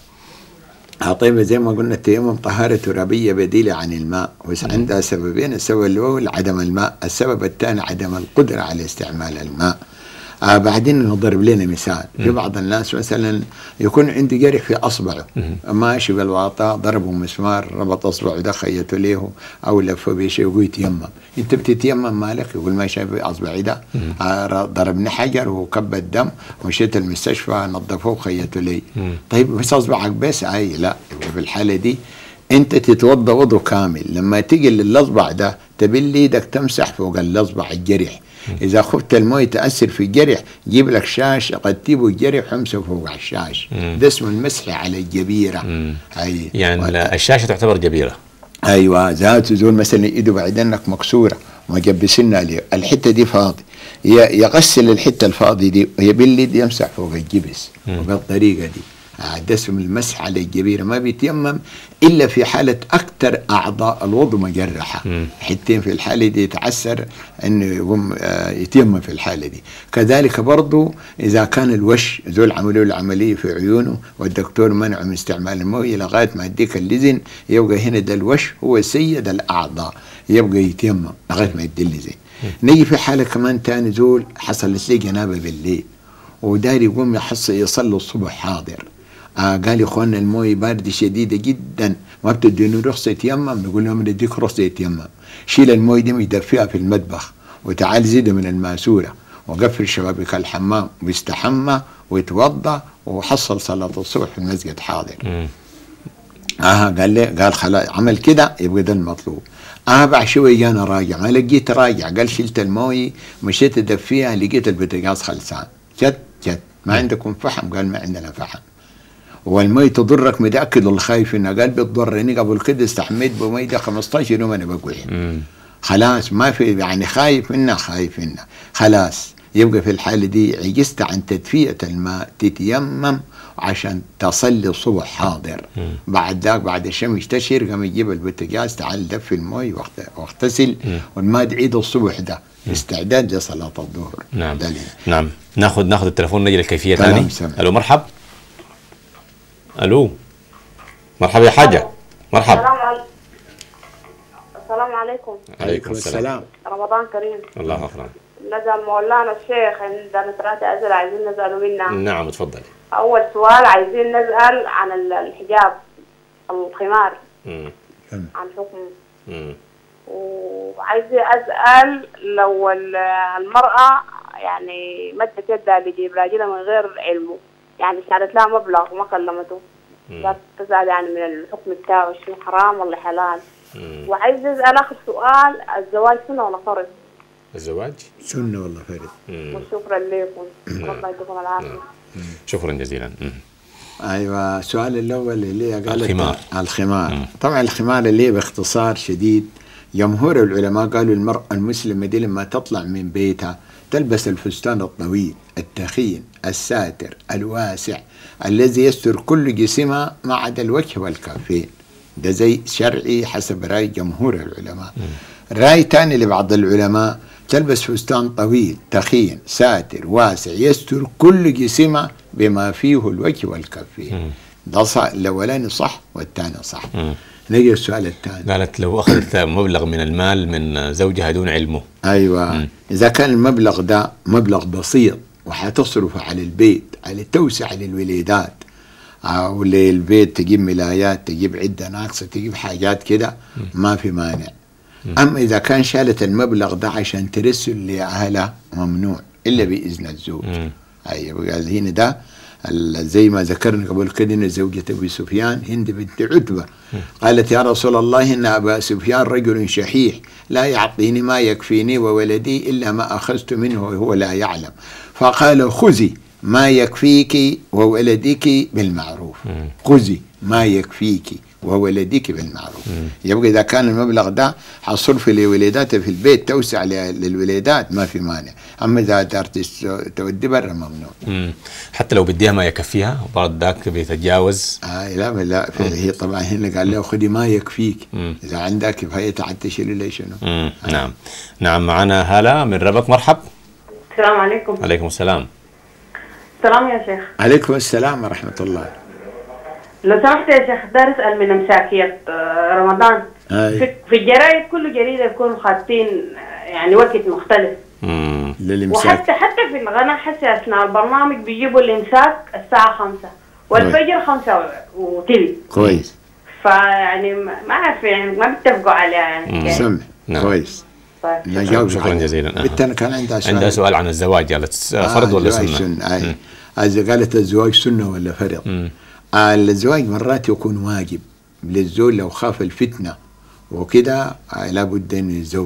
طيب زي ما قلنا التيمم طهارة ترابية بديلة عن الماء، وعندها سببين، السبب الأول عدم الماء، السبب الثاني عدم القدرة على استعمال الماء. بعدين نضرب لنا مثال. في بعض الناس مثلا يكون عنده جرح في اصبعه، ماشي بالواطه ضربه مسمار ربط اصبعه ده خيته له او لفه بشيء ويقول يتيمم. انت بتتيمم مالك؟ يقول ما شايف اصبعي ده ضربني حجر وكب الدم ومشيت المستشفى نظفوه وخيته لي. طيب بس اصبعك بس؟ اي لا. في الحاله دي انت تتوضا وضوء كامل، لما تيجي للاصبع ده تبل ايدك تمسح فوق الاصبع الجرح، إذا خفت المويه تأثر في الجرح جيب لك شاش قتبه الجرح وامسه فوق الشاش. ده اسمه المسح على الجبيرة. يعني الشاشة تعتبر جبيرة. ايوه ذات زول مثلا ايده بعد انك مكسوره وجبسنا عليه الحته دي فاضي يغسل الحته الفاضي دي ويبلد يمسح فوق الجبس وبالطريقه دي. ده اسم المسح على الجبيره. ما بيتيمم الا في حاله اكثر اعضاء الوضوء مجرحه، حتين في الحاله دي يتعسر انه يقوم يتيمم في الحاله دي. كذلك برضه اذا كان الوش ذول عملوا له عمليه في عيونه والدكتور منعه من استعمال المويه لغايه ما يديك اللزن، يبقى هنا ده الوش هو سيد الاعضاء، يبقى يتيمم لغايه ما يدي اللزن. نيجي في حاله كمان تاني ذول حصلت لي جنابه بالليل وداري يقوم يصلي الصبح حاضر. قال يا اخوانا المويه بارده شديده جدا ما بتديني رخصه يتيمم، نقول لهم نديك رخصه يتيمم. شيل المويه دي يدفيها في المطبخ وتعال زيدها من الماسوره وقفل شبابيك الحمام ويستحمى ويتوضا وحصل صلاه الصبح في المسجد حاضر. قال خلاص عمل كده يبقى ده المطلوب. بعد شويه انا راجع ما لقيت راجع، قال شلت المويه مشيت ادفيها لقيت البوتاجاز خلصان. جد ما عندكم فحم؟ قال ما عندنا فحم. والمي تضرك متاكد والله خايف انها؟ قال بتضرني قبل كده استحميت بمي ده 15 يوم انا بقول خلاص ما في يعني خايف منها خلاص. يبقى في الحاله دي عجزت عن تدفئه الماء تتيمم عشان تصلي الصبح حاضر. بعد ذاك بعد الشمس تشهر قام يجيب البوتاجاز تعال دفي المي واغتسل والماء عيد الصبح ده استعداد لصلاه الظهر. نعم نعم. ناخذ التليفون نجي للكيفيه ثاني. الو مرحب. الو مرحبا يا حاجه. مرحبا. السلام عليكم. عليكم السلام. رمضان كريم. الله اكرم. نزل مولانا الشيخ عندنا 3 أسئلة عايزين نسأله منها. نعم اتفضلي. أول سؤال عايزين نسأل عن الحجاب الخمار عن حكمه. وعايزة أسأل لو المرأة يعني مدت يدها لجيب راجلها من غير علمه، يعني شارت لها مبلغ وما كلمته، تسأل يعني من الحكم بتاعه شنو حرام ولا حلال. وعايزة أسأل آخر سؤال، الزواج سنة ولا فرض؟ الزواج سنة ولا فرض؟ وشكرا لكم. الله يديكم العافية. شكرا جزيلا. ايوه السؤال الاول اللي قال الخمار. طبعا الخمار اللي باختصار شديد جمهور العلماء قالوا المرأة المسلمة دي لما تطلع من بيتها تلبس الفستان الطويل التخين الساتر الواسع الذي يستر كل جسمها ما عدا الوجه والكفين. ده زي شرعي حسب رأي جمهور العلماء. رأي تاني لبعض العلماء تلبس فستان طويل تخين ساتر واسع يستر كل جسمها بما فيه الوجه والكفين. ده الأولاني صح والثاني صح. نجي السؤال الثاني. قالت لو أخذت مبلغ من المال من زوجها دون علمه. أيوة. إذا كان المبلغ ده مبلغ بسيط وحتصرفه على البيت على توسعة للوليدات أو للبيت تجيب ملايات تجيب عدة ناقصة تجيب حاجات كده ما في مانع. أما إذا كان شالت المبلغ ده عشان ترسل لأهلها ممنوع إلا بإذن الزوج. أيوة قال هنا ده زي ما ذكرنا قبل كده إن زوجة أبي سفيان هند بنت عتبة قالت يا رسول الله إن أبا سفيان رجل شحيح لا يعطيني ما يكفيني وولدي إلا ما أخذت منه وهو لا يعلم، فقال خذي ما يكفيك وولدك بالمعروف. خذي ما يكفيك وولدك بالمعروف. يبقى إذا كان المبلغ ده حصرف لولاداته في البيت توسع للولادات ما في مانع. أما إذا تودي برا ممنوع. حتى لو بديها ما يكفيها وبعد ذاك بيتجاوز. لا هي طبعا هنا قال له خذي ما يكفيك. إذا عندك كفاية عاد تشيل لي شنو. نعم معنا هالة من ربك. مرحب. السلام عليكم. عليكم السلام. السلام يا شيخ. عليكم السلام ورحمة الله. لو سمحت يا شيخ دار اسال من مساكية رمضان. في الجرايد كل جريدة يكونوا خاطين يعني وقت مختلف. وحتى في الغناء حتى اثناء البرنامج بيجيبوا الامساك الساعة 5 والفجر 5 وتلي. كويس. فيعني ما اعرف يعني ما بيتفقوا عليها يعني. سمح. كويس. طيب. شكرا جزيلا. بالتالي كان عندها سؤال عن الزواج. قالت فرض ولا سنة؟ قالت الزواج سنة ولا فرض؟ الزواج مرات يكون واجب للزوج لو خاف الفتنة وكده لابد أن يتزوج.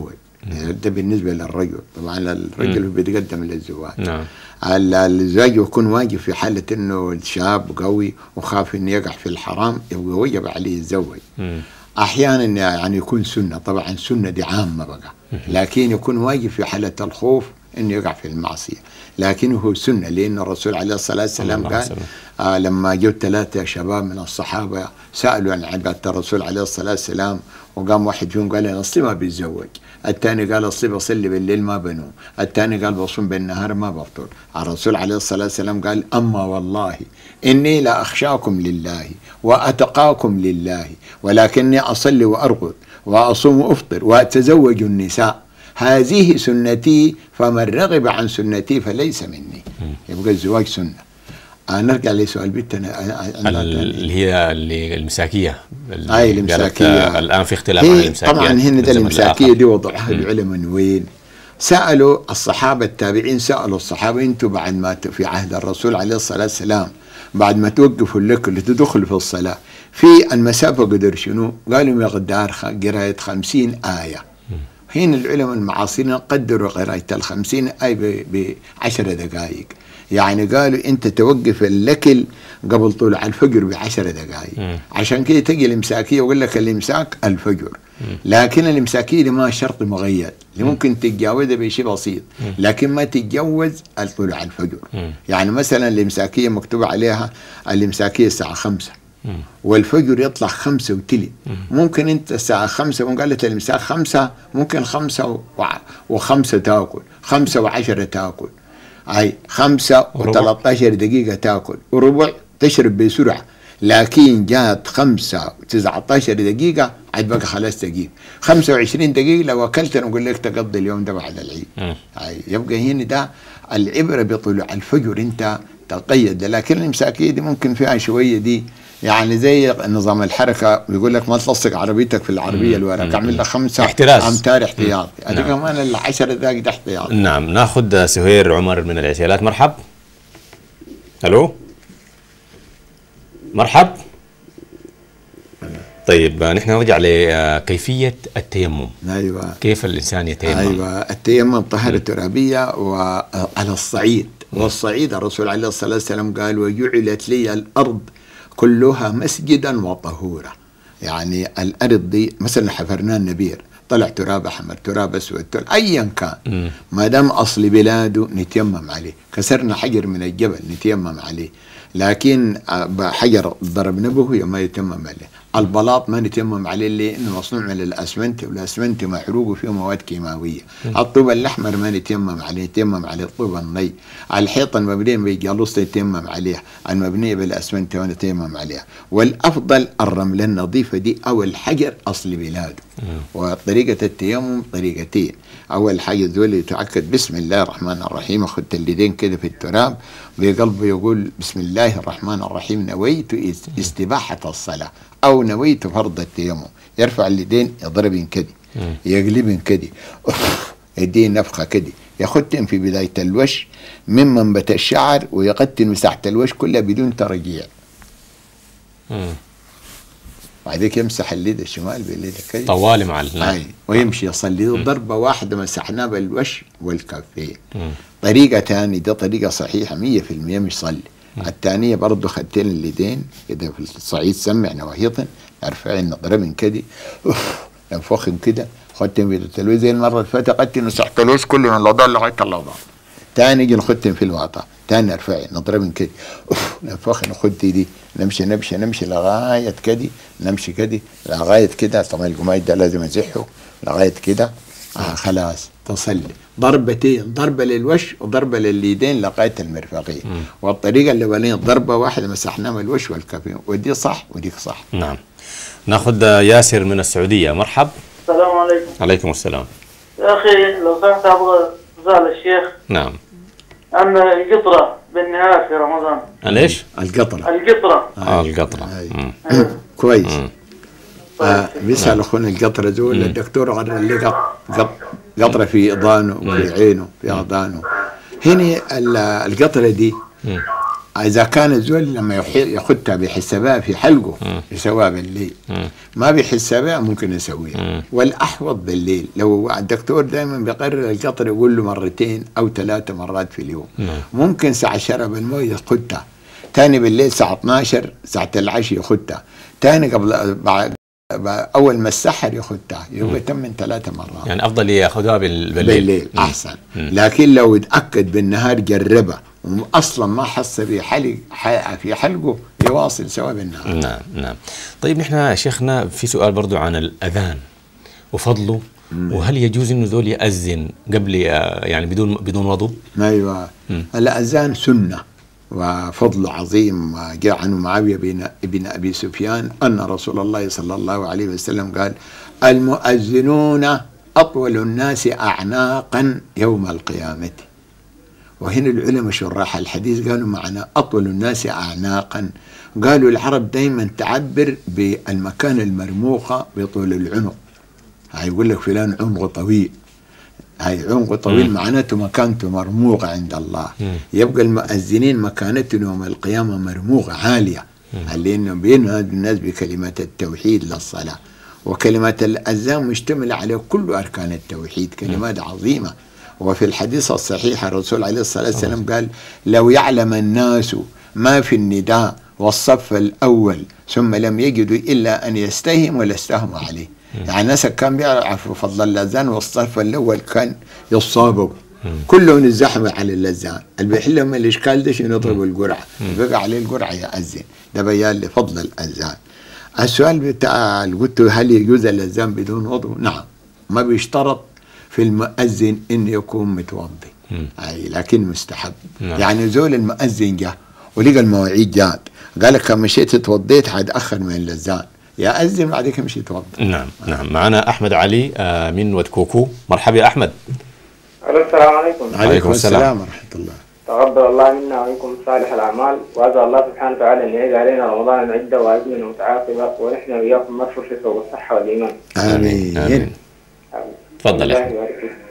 ده بالنسبة للرجل. طبعا الرجل بيتقدم للزواج. نعم. الزواج يكون واجب في حالة انه الشاب قوي وخاف انه يقع في الحرام، يبقى وجب عليه يتزوج. احيانا يعني يكون سنة، طبعا سنة دي عامة بقى، لكن يكون واجب في حالة الخوف انه يقع في المعصية، لكنه سنة، لأن الرسول عليه الصلاة والسلام قال لما جو 3 شباب من الصحابة سألوا عن عبادة الرسول عليه الصلاة والسلام، وقام واحد فيهم قال أنا أصلي ما بيتزوج، الثاني قال أصلي بصلي بالليل ما بنوم، الثاني قال بصوم بالنهار ما بفطر. الرسول عليه الصلاة والسلام قال أما والله إني لا أخشاكم لله وأتقاكم لله، ولكني أصلي وأرقد وأصوم وأفطر وأتزوج النساء، هذه سنتي فمن رغب عن سنتي فليس مني. يبقى الزواج سنة. نرجع لسؤال بيتنا اللي هي المساكية. أي المساكية الآن في اختلاف عن المساكية. طبعا هنا ده المساكية دي وضعها العلماء من وين؟ سألوا الصحابة التابعين، سألوا الصحابة أنتم بعد ما في عهد الرسول عليه الصلاة والسلام بعد ما توقفوا لك اللي تدخلوا في الصلاة في المسافة قدر شنو؟ قالوا مقدار قراية 50 آية. هنا العلماء المعاصرين قدروا قراءة 50 آية ب10 دقائق، يعني قالوا أنت توقف الأكل قبل طلوع الفجر ب10 دقائق، عشان كده تجي الإمساكية ويقول لك الإمساك الفجر، لكن الإمساكية دي ما شرط مقيد، اللي ممكن تتجاوزها بشيء بسيط، لكن ما تتجاوز طلوع الفجر. يعني مثلا الإمساكية مكتوب عليها الإمساكية الساعة 5 والفجر يطلع 5 وتلت، ممكن انت الساعة 5 وقالت الإمساك 5، ممكن 5 و5 تاكل، 5 و10 تاكل، أي 5 و13 دقيقة تاكل، وربع تشرب بسرعة، لكن جات 5 و19 دقيقة عاد بقى خلاص تجيب 25 دقيقة لو أكلت نقول لك تقضي اليوم ده بعد العيد. يبقى هنا ده العبرة بطلوع الفجر، انت تقيد، لكن الإمساكية دي ممكن فيها شوية دي يعني زي نظام الحركة بيقول لك ما تلصق عربيتك في العربية اللي وراك، اعمل لك 5 أمتار احتياطي، هذا كمان ال10 دقائق ده احتياطي. نعم. ناخذ سهير عمر من العسيلات. مرحب. الو مرحب. طيب نحن نرجع لكيفية التيمم. ايوه، كيف الإنسان يتيمم؟ ايوه، التيمم طهارة ترابية وعلى الصعيد، والصعيد الرسول عليه الصلاة والسلام قال وجعلت لي الأرض كلها مسجدا وطهورا، يعني الأرض دي مثلا حفرنا النبير طلع تراب أحمر تراب أسود أيا كان، ما دام أصل بلاده نتيمم عليه، كسرنا حجر من الجبل نتيمم عليه، لكن حجر ضربنا به ما يتيمم عليه، البلاط ما نتيمم عليه لأنه مصنوع من الأسمنت، والأسمنت محروق وفيه مواد كيماوية، الطوب الأحمر ما نتيمم عليه، نتيمم عليه الطوب الني، الحيطة المبنية بالجالوس نتيمم عليها، المبنية بالأسمنت ونتيمم عليها، والأفضل الرمل النظيفة دي أو الحجر أصل بلاده. وطريقة التيمم طريقتين، أول حاجة ذولي يتأكد بسم الله الرحمن الرحيم، أخذت اليدين كده في التراب بقلبه يقول بسم الله الرحمن الرحيم نويت استباحة الصلاة أو نويت فرض التيمم، يرفع اليدين يضربين كده يقلبين كده يدين نفخة كده، ياخدتن في بداية الوش من منبت الشعر ويقتن مساحة الوش كلها بدون ترجيع، بعدك يمسح اليد الشمال باليد كده طوالي مع ويمشي يصلي ضربة واحدة مسحناه بالوش والكفين. طريقة ثانية ده طريقة صحيحة 100% مش صلي. الثانية برضه خدتين اليدين كده في الصعيد سمع نواهيطن ارفعين نضربين كده انفخن كده، خدتين في التلويز زي المرة اللي فاتت قدتين مسحت الوش كله من الأضاء لغاية الأضاء، تاني يجي نخدتين في الوطا، تاني ارفعي نضربين كده نفخن نخدتي دي نمشي نمشي نمشي لغاية كده، نمشي كده لغاية كده، طبعا القماش ده لازم ازحه لغاية كده خلاص تصلي ضربتين، ضربة للوش وضربة لليدين لغاية المرفقين، والطريقة الأولانية ضربة واحدة مسحناها من الوش والكفين، ودي صح وديك صح. نعم. ناخذ ياسر من السعودية. مرحب. السلام عليكم. عليكم السلام. يا أخي لو سمحت أبغى أسأل الشيخ. نعم. عن القطرة بالنهار في رمضان. ليش؟ القطرة. القطرة. القطرة. كويس. بيسأل أخونا القطرة زول الدكتور غير اللي قطرة في إضانه وفي عينه في أضانه. هنا القطرة دي إذا كان الزول لما ياخدها بحسابها في حلقه يسويها بالليل، ما بحسابها ممكن يسويها. والأحوط بالليل. لو الدكتور دائما بيقرر القطر يقول له مرتين أو 3 مرات في اليوم، ممكن ساعة شرب المويه ياخدها، تاني بالليل ساعة 12 ساعة العشاء ياخدها، تاني قبل بعد أول ما السحر ياخدها، يبقى تم من 3 مرات. يعني أفضل ياخذها بالليل أحسن. لكن لو اتأكد بالنهار جربها أصلا ما حس في حلقه يواصل سواء بالنهار. نعم. طيب نحن شيخنا في سؤال برضو عن الأذان وفضله، وهل يجوز إنه ذول يأذن قبل يعني بدون وضوء؟ أيوة. الأذان سنة وفضل عظيم. وجاء عنه معاوية بن أبي سفيان أن رسول الله صلى الله عليه وسلم قال: المؤذنون أطول الناس أعناقا يوم القيامة. وهنا العلماء شراح الحديث قالوا معنى أطول الناس أعناقا، قالوا العرب دائما تعبر بالمكان المرموقة بطول العنق. هيقول لك فلان عنقه طويل، هاي عنقه طويل معناته مكانته مرموقة عند الله. يبقى المؤذنين مكانتهم يوم القيامة مرموقة عالية، لأنهم بينادوا الناس بكلمات التوحيد للصلاة. وكلمات الأذان مشتملة على كل أركان التوحيد، كلمات عظيمة. وفي الحديث الصحيح الرسول عليه الصلاة والسلام قال: لو يعلم الناس ما في النداء والصف الأول ثم لم يجدوا إلا أن يستهموا لاستهموا عليه. يعني الناس كان بيعرفوا فضل الأذان والصف الأول كان يصابوا كلهم الزحمة على الأذان، اللي بيحلهم الإشكال ده شنو يضربوا القرعة، بقى عليه القرعة يأذن. ده بيان لفضل الأذان. السؤال بتاع قلت هل يجوز الأذان بدون وضوء؟ نعم، ما بيشترط في المؤذن إنه يكون متوضي، لكن مستحب. يعني زول المؤذن جاء ولقى المواعيد جات، قال لك مشيت توضيت حتأخر من الأذان، يا أذن بعدك امشي توضي. نعم. معنا أحمد علي من ودكوكو. مرحبا يا أحمد. السلام عليكم. عليكم السلام ورحمة الله. تقبل الله منا ومنكم صالح الأعمال، وأسأل الله سبحانه وتعالى أن يجعل علينا رمضان عدة وأزمنة متعاقبة، ونحن وإياكم نصر الشفاء والصحة والإيمان. آمين. تفضل يا أخي.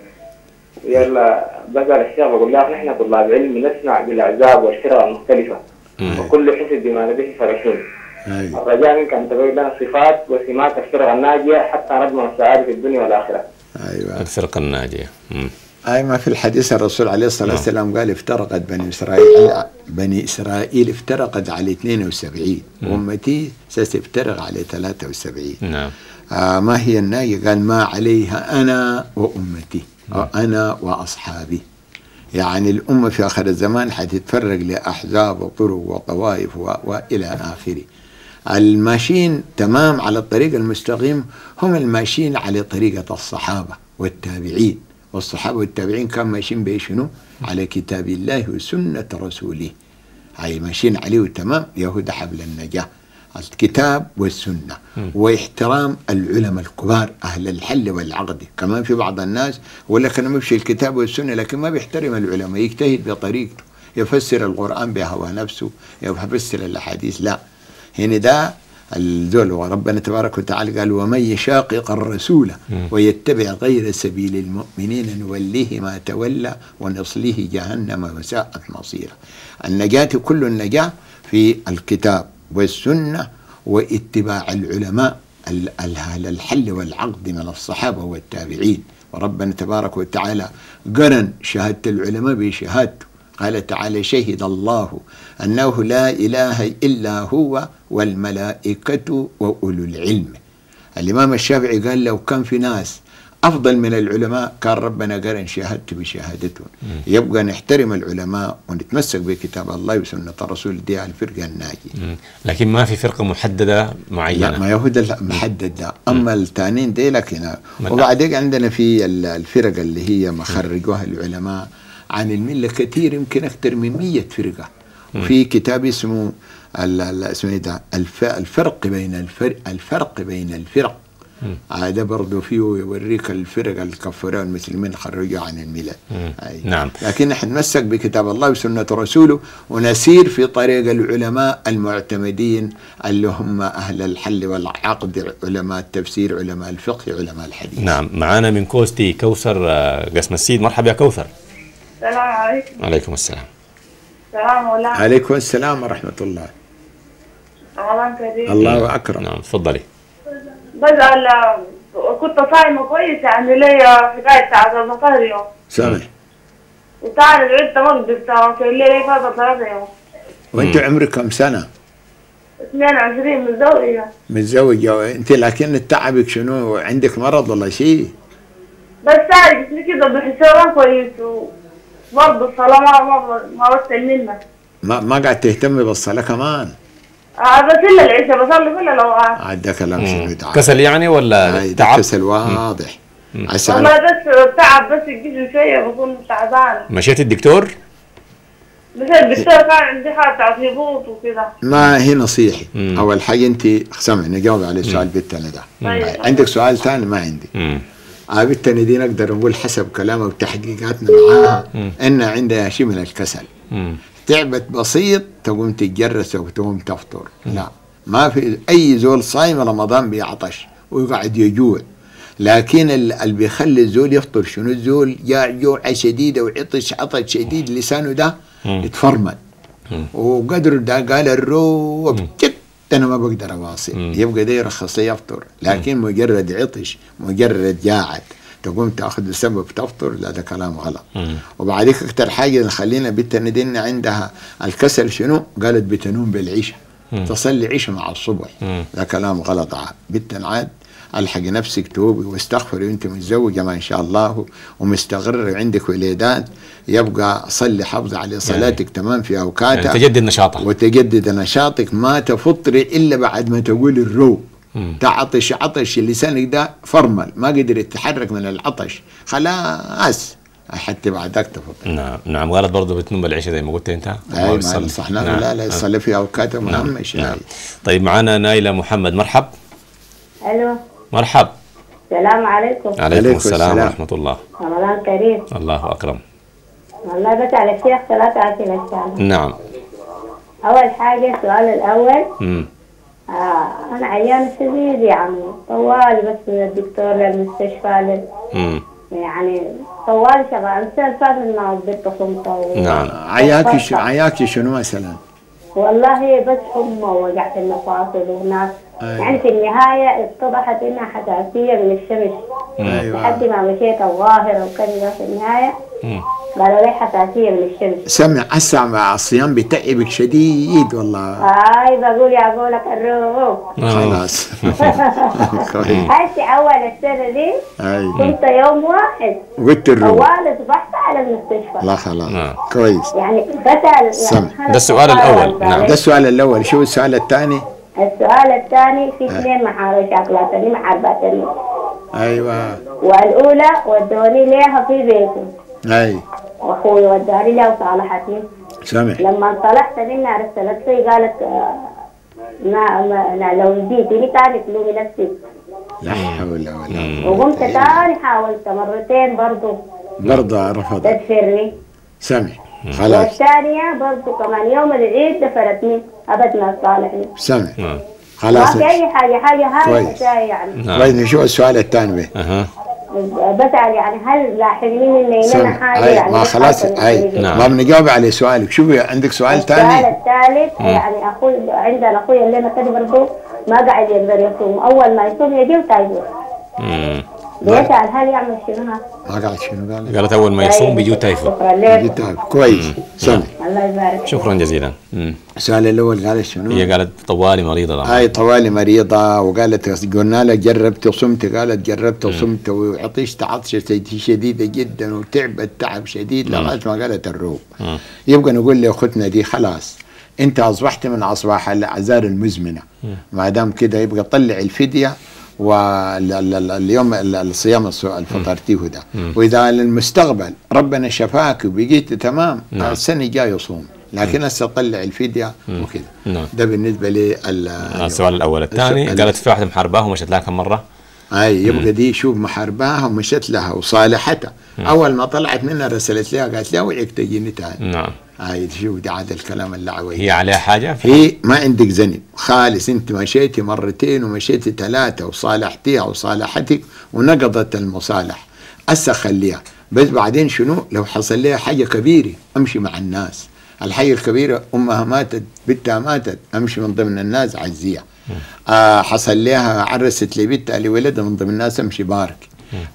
يلا بسأل الشيخ بقول له نحن طلاب علم نسمع بالأعزاب والفرق المختلفة، وكل حزب بما لديه فرحون. الرجاء منك أن تبين لنا صفات وسمات الفرق الناجية حتى نضمن السعادة في الدنيا والآخرة. أيوة. الفرق الناجية. أي ما في الحديث الرسول عليه الصلاة والسلام قال: افترقت بني إسرائيل افترقت على 72، وأمتي ستفترق على 73. نعم. ما هي الناجية؟ قال: ما عليها أنا وأمتي، أنا وأصحابي. يعني الأمة في آخر الزمان حتتفرق لأحزاب وطرق وطوائف وإلى آخره. الماشيين تمام على الطريق المستقيم هم الماشيين على طريقة الصحابة والتابعين. والصحابة والتابعين كانوا ماشيين بشنو؟ على كتاب الله وسنة رسوله، هاي ماشيين عليه تمام. يهود حبل النجاة، الكتاب والسنة، واحترام العلماء الكبار أهل الحل والعقد. كمان في بعض الناس يقول لك أنا بمشي الكتاب والسنة لكن ما بيحترم العلماء، يجتهد بطريقته، يفسر القرآن بهوى نفسه، يفسر الأحاديث. لا، هنا ده الذل. وربنا تبارك وتعالى قال: ومن يشاقق الرسول ويتبع غير سبيل المؤمنين نوليه ما تولى ونصليه جهنم وساءت مصيرا. النجاة كل النجاة في الكتاب والسنة واتباع العلماء الحل والعقد من الصحابة والتابعين. وربنا تبارك وتعالى قرن شهادة العلماء بشهادته، قال تعالى: شهد الله أنه لا إله إلا هو والملائكة وأولو العلم. الإمام الشافعي قال: لو كان في ناس أفضل من العلماء كان ربنا قرن شهادته بشهادتهم. يبقى نحترم العلماء ونتمسك بكتاب الله وسنة الرسول، دي الفرقة الناجية. لكن ما في فرقة محددة معينة. لا، ما يهود محدد ده. أما التانين دي لكن. وبعدين عندنا في الفرق اللي هي مخرجوها العلماء عن الملة كثير، يمكن أكثر من 100 فرقة. وفي كتاب اسمه الفرق بين الفرق. هذا برضه فيه يوريك الفرق الكفار المسلمين خرجوا عن الملة. نعم. لكن نحن نتمسك بكتاب الله وسنة رسوله ونسير في طريق العلماء المعتمدين اللي هم أهل الحل والعقد، علماء التفسير، علماء الفقه، علماء الحديث. نعم. معانا من كوستي كوثر قسم السيد. مرحبا يا كوثر. السلام عليكم. وعليكم السلام. السلام عليكم. عليكم السلام ورحمة الله. رمضان كريم. الله أكرم. نعم تفضلي. بسأل كنت صايمة كويس يعني ليا حكاية بتاعت المطار يوم. سامح. وتعالى العيد ما قدرت أوصل لي فاضل 3 يوم. وأنت عمرك كم سنة؟ 22 متزوجة. متزوجة أنت، لكن تعبك شنو؟ عندك مرض ولا شيء؟ بس تعرف جسمي كده بحسابها كويس وبرضه الصلاة ما بستل منها. ما قاعد تهتم بالصلاة كمان؟ بس إلا العشاء بصلي كل الأوقات. عاد كلام شنو تعب؟ كسل يعني ولا تعب؟ كسل واضح. والله بس تعب، بس الجسم شوية بكون تعبان. مشيت الدكتور؟ مشيت الدكتور، كان عندي حالة هبوط وكده. ما هي نصيحة. أول حاجة أنت سامعني جاوب على السؤال بنتنا ده. عندك سؤال ثاني؟ ما عندي. بنتنا دي نقدر نقول حسب كلامها وتحقيقاتنا معاها إن عندها شيء من الكسل. تعبت بسيط تقوم تتجرس وتقوم تفطر. لا، ما في أي زول صايم رمضان بيعطش ويقعد يجوع، لكن اللي بيخلي الزول يفطر شنو؟ الزول جاع جوعة شديدة وعطش عطش شديد، لسانه ده يتفرمل وقدر ده قال الروب جد أنا ما بقدر أواصل، يبقى ده يرخص يفطر. لكن مجرد عطش مجرد جاعت تقوم تاخذ السبب تفطر، لا ده كلام غلط. وبعديك اكثر حاجه نخلينا بنتنا دي عندها الكسل شنو؟ قالت بتنوم بالعشاء، تصلي عشاء مع الصبح. ده كلام غلط. بنتنا عاد الحقي نفسك توبي واستغفري وانت متزوجه ما ان شاء الله ومستقره وعندك ولادات، يبقى صلي حافظ على صلاتك يعني تمام في اوقاتها، يعني تجدد نشاطك وتجدد نشاطك، ما تفطري الا بعد ما تقول الروب. تعطش عطش لسانك ده فرمل ما قدر يتحرك من العطش، خلاص حتى بعدك تفطر. نعم قالت برضه بتنوم بالعشاء زي ما قلت انت. اي ما صحنا. لا يصلي في اوقات مهمه. طيب معنا نايلة محمد. مرحب. الو. مرحب. السلام عليكم. عليكم السلام ورحمة الله. رمضان كريم. الله أكرم. والله بسأل الشيخ 3 أسئلة إن شاء الله. نعم. أول حاجة السؤال الأول. أنا عيان شديد يعني طوالي بس من الدكتور للمستشفى يعني طوالي شغال سنة فاتت مع البنت خمسة. نعم. عياكي شنو مثلا؟ والله بس حمى ووجعت المفاصل وهناك يعني في النهاية اتضحت إنها حساسية من الشمس. لحد ما مشيت الظاهرة وكذا في النهاية قالوا لي حساسية من الشمس. سمع هسه مع الصيام بتعبك شديد والله. بقول يا قولك الروح. خلاص. هسه أول السنة دي كنت يوم واحد قلت الروح طوال صبحت على المستشفى. لا خلاص. كويس. يعني بسأل ده السؤال الأول. نعم ده السؤال الأول. شو السؤال الثاني؟ السؤال الثاني في 2 محارة شوكولاتة محربات. أيوة. والأولى ودوني ليها في بيته. أي. واخوي وداني لها وصالحتني. سامح. لما طلعت منها رسلت لي قالت ما لو جيتي تاني تلومي نفسك. لا حول ولا قوة. وقمت تاني حاولت مرتين برضه رفضت. تدفرني. سامح. خلاص. والثانية برضه كمان يوم العيد دفرتني أبد ما تصالحني. سامح. خلاص. ما في أي حاجة هاي يعني. طيب نشوف السؤال الثاني به. بسأل يعني هل لاحظين إن لنا حاجة يعني ما خلاص ما بنجاوب على سؤالك. شوفي عندك سؤال ثاني. السؤال الثالث يعني أخوي عندنا أخوي اللي أنا كده برضه ما قاعد يقدر يصوم، أول ما يصوم يجي وتايجر. بيسأل هل يعمل شنو؟ ما قاعد شنو قالت أول ما يصوم بيجو تايفود. كويس. سامح. الله يبارك. شكرا جزيلا. السؤال الأول قالت شنو؟ هي قالت طوالي مريضة طبعا. طوالي مريضة وقالت قلنا لها جربت وصمت، قالت جربت وصمت وعطشت عطشة شديدة جدا وتعبت تعب شديد لغاية ما قالت الروب. يبقى نقول لأختنا دي خلاص أنت أصبحت من أصباح الأعذار المزمنة، ما دام كده يبقى طلع الفدية واليوم الصيام الفطرتيه ده. واذا للمستقبل ربنا شفاك وبقيت تمام السنه الجايه يصوم، لكن هسه طلع الفديه وكذا. ده بالنسبه السؤال الاول. الثاني قالت في واحده محارباه ومشت لها كم مره. يبقى دي شوف محارباها ومشت لها وصالحتها. اول ما طلعت منها رسلت لها قالت لها وعيك تجيني تاني. نعم. شوف ده عاد الكلام اللعوي. هي عليها حاجه؟ هي ما عندك ذنب خالص، انت مشيتي مرتين ومشيتي 3 وصالحتيها وصالحتك ونقضت المصالح. هسه خليها، بس بعدين شنو لو حصل لها حاجه كبيره امشي مع الناس. الحي الكبيرة أمها ماتت، بنتها ماتت، أمشي من ضمن الناس عزية. حصل لها عرست لي بنتها لولدها من ضمن الناس أمشي بارك.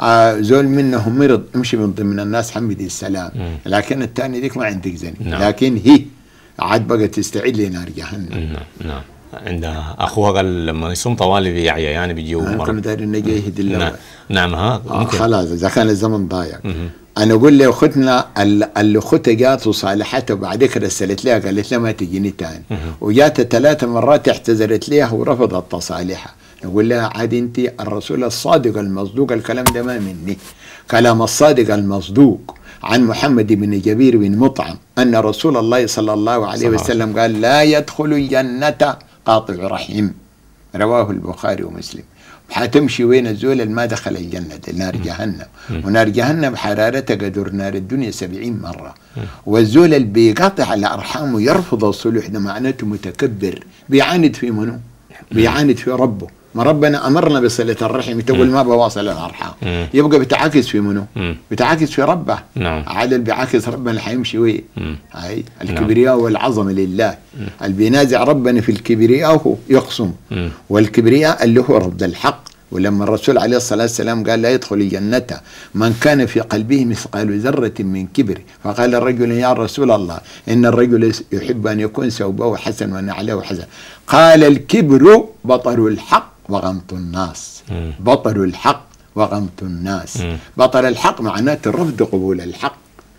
زول منهم مرض امشي من ضمن الناس حمدي السلام. لكن الثاني ديك ما عندك زين. لكن هي عاد بقى تستعد لنار جهنم. نعم. عند اخوها قال لما يصوم طوالي بيعيا يعني بيجيو كنا دايرين نجي يهدي الله. نعم ها خلاص اذا كان الزمن ضايق. انا اقول له اختنا اللي اختها جات وصالحتها وبعد كده رسلت لها قالت لها ما تجيني تاني، وجات 3 مرات اعتذرت لها ورفضت تصالحها. نقول لها عاد انت الرسول الصادق المصدوق، الكلام ده ما مني، كلام الصادق المصدوق عن محمد بن جبير بن مطعم أن رسول الله صلى الله عليه وسلم قال لا يدخل الجنة قاطع رحم، رواه البخاري ومسلم. حتمشي وين الزول ما دخل الجنة؟ نار جهنم. ونار جهنم حرارتها قدر نار الدنيا 70 مرة. والزول اللي بيقاطع الأرحام ويرفض الصلح ده معناته متكبر، بيعاند في منه؟ بيعاند في ربه. ما ربنا أمرنا بصلة الرحم، تقول ما بواصل الأرحام، يبقى بتعاكس في منه؟ بتعاكس في ربه. عادل بيعاكس ربنا حيمشي وين؟ هاي الكبرياء والعظمة لله. اللي بينازع ربنا في الكبرياء يقسم، والكبرياء اللي هو رد الحق. ولما الرسول عليه الصلاة والسلام قال لا يدخل الجنة من كان في قلبه مثقال ذرة من كبر، فقال الرجل يا رسول الله إن الرجل يحب أن يكون ثوبه حسن ونعله حسن، قال الكبر بطر الحق وغمط الناس. بطر الحق وغمط الناس. بطر الحق معناته رفض قبول الحق.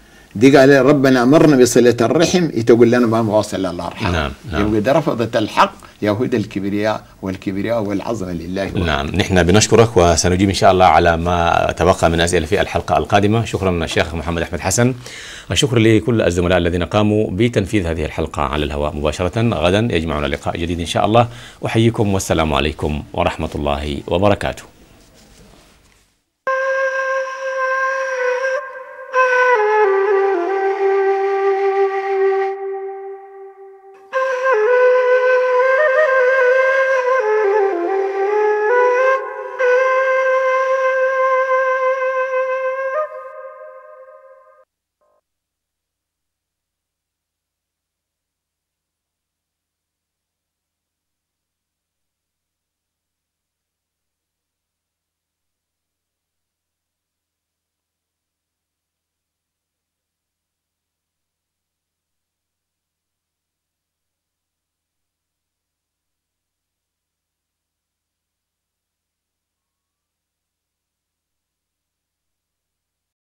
دي قال ربنا أمرنا بصلة الرحم، تقول لنا ما واصل الأرحام. يبقى ده رفضت الحق يهود الكبرياء، والكبرياء والعظمة لله. نعم، نحن بنشكرك وسنجيب إن شاء الله على ما تبقى من أسئلة في الحلقة القادمة. شكرا الشيخ محمد أحمد حسن، الشكر لكل الزملاء الذين قاموا بتنفيذ هذه الحلقة على الهواء مباشرة. غدا يجمعنا لقاء جديد إن شاء الله. أحييكم والسلام عليكم ورحمة الله وبركاته.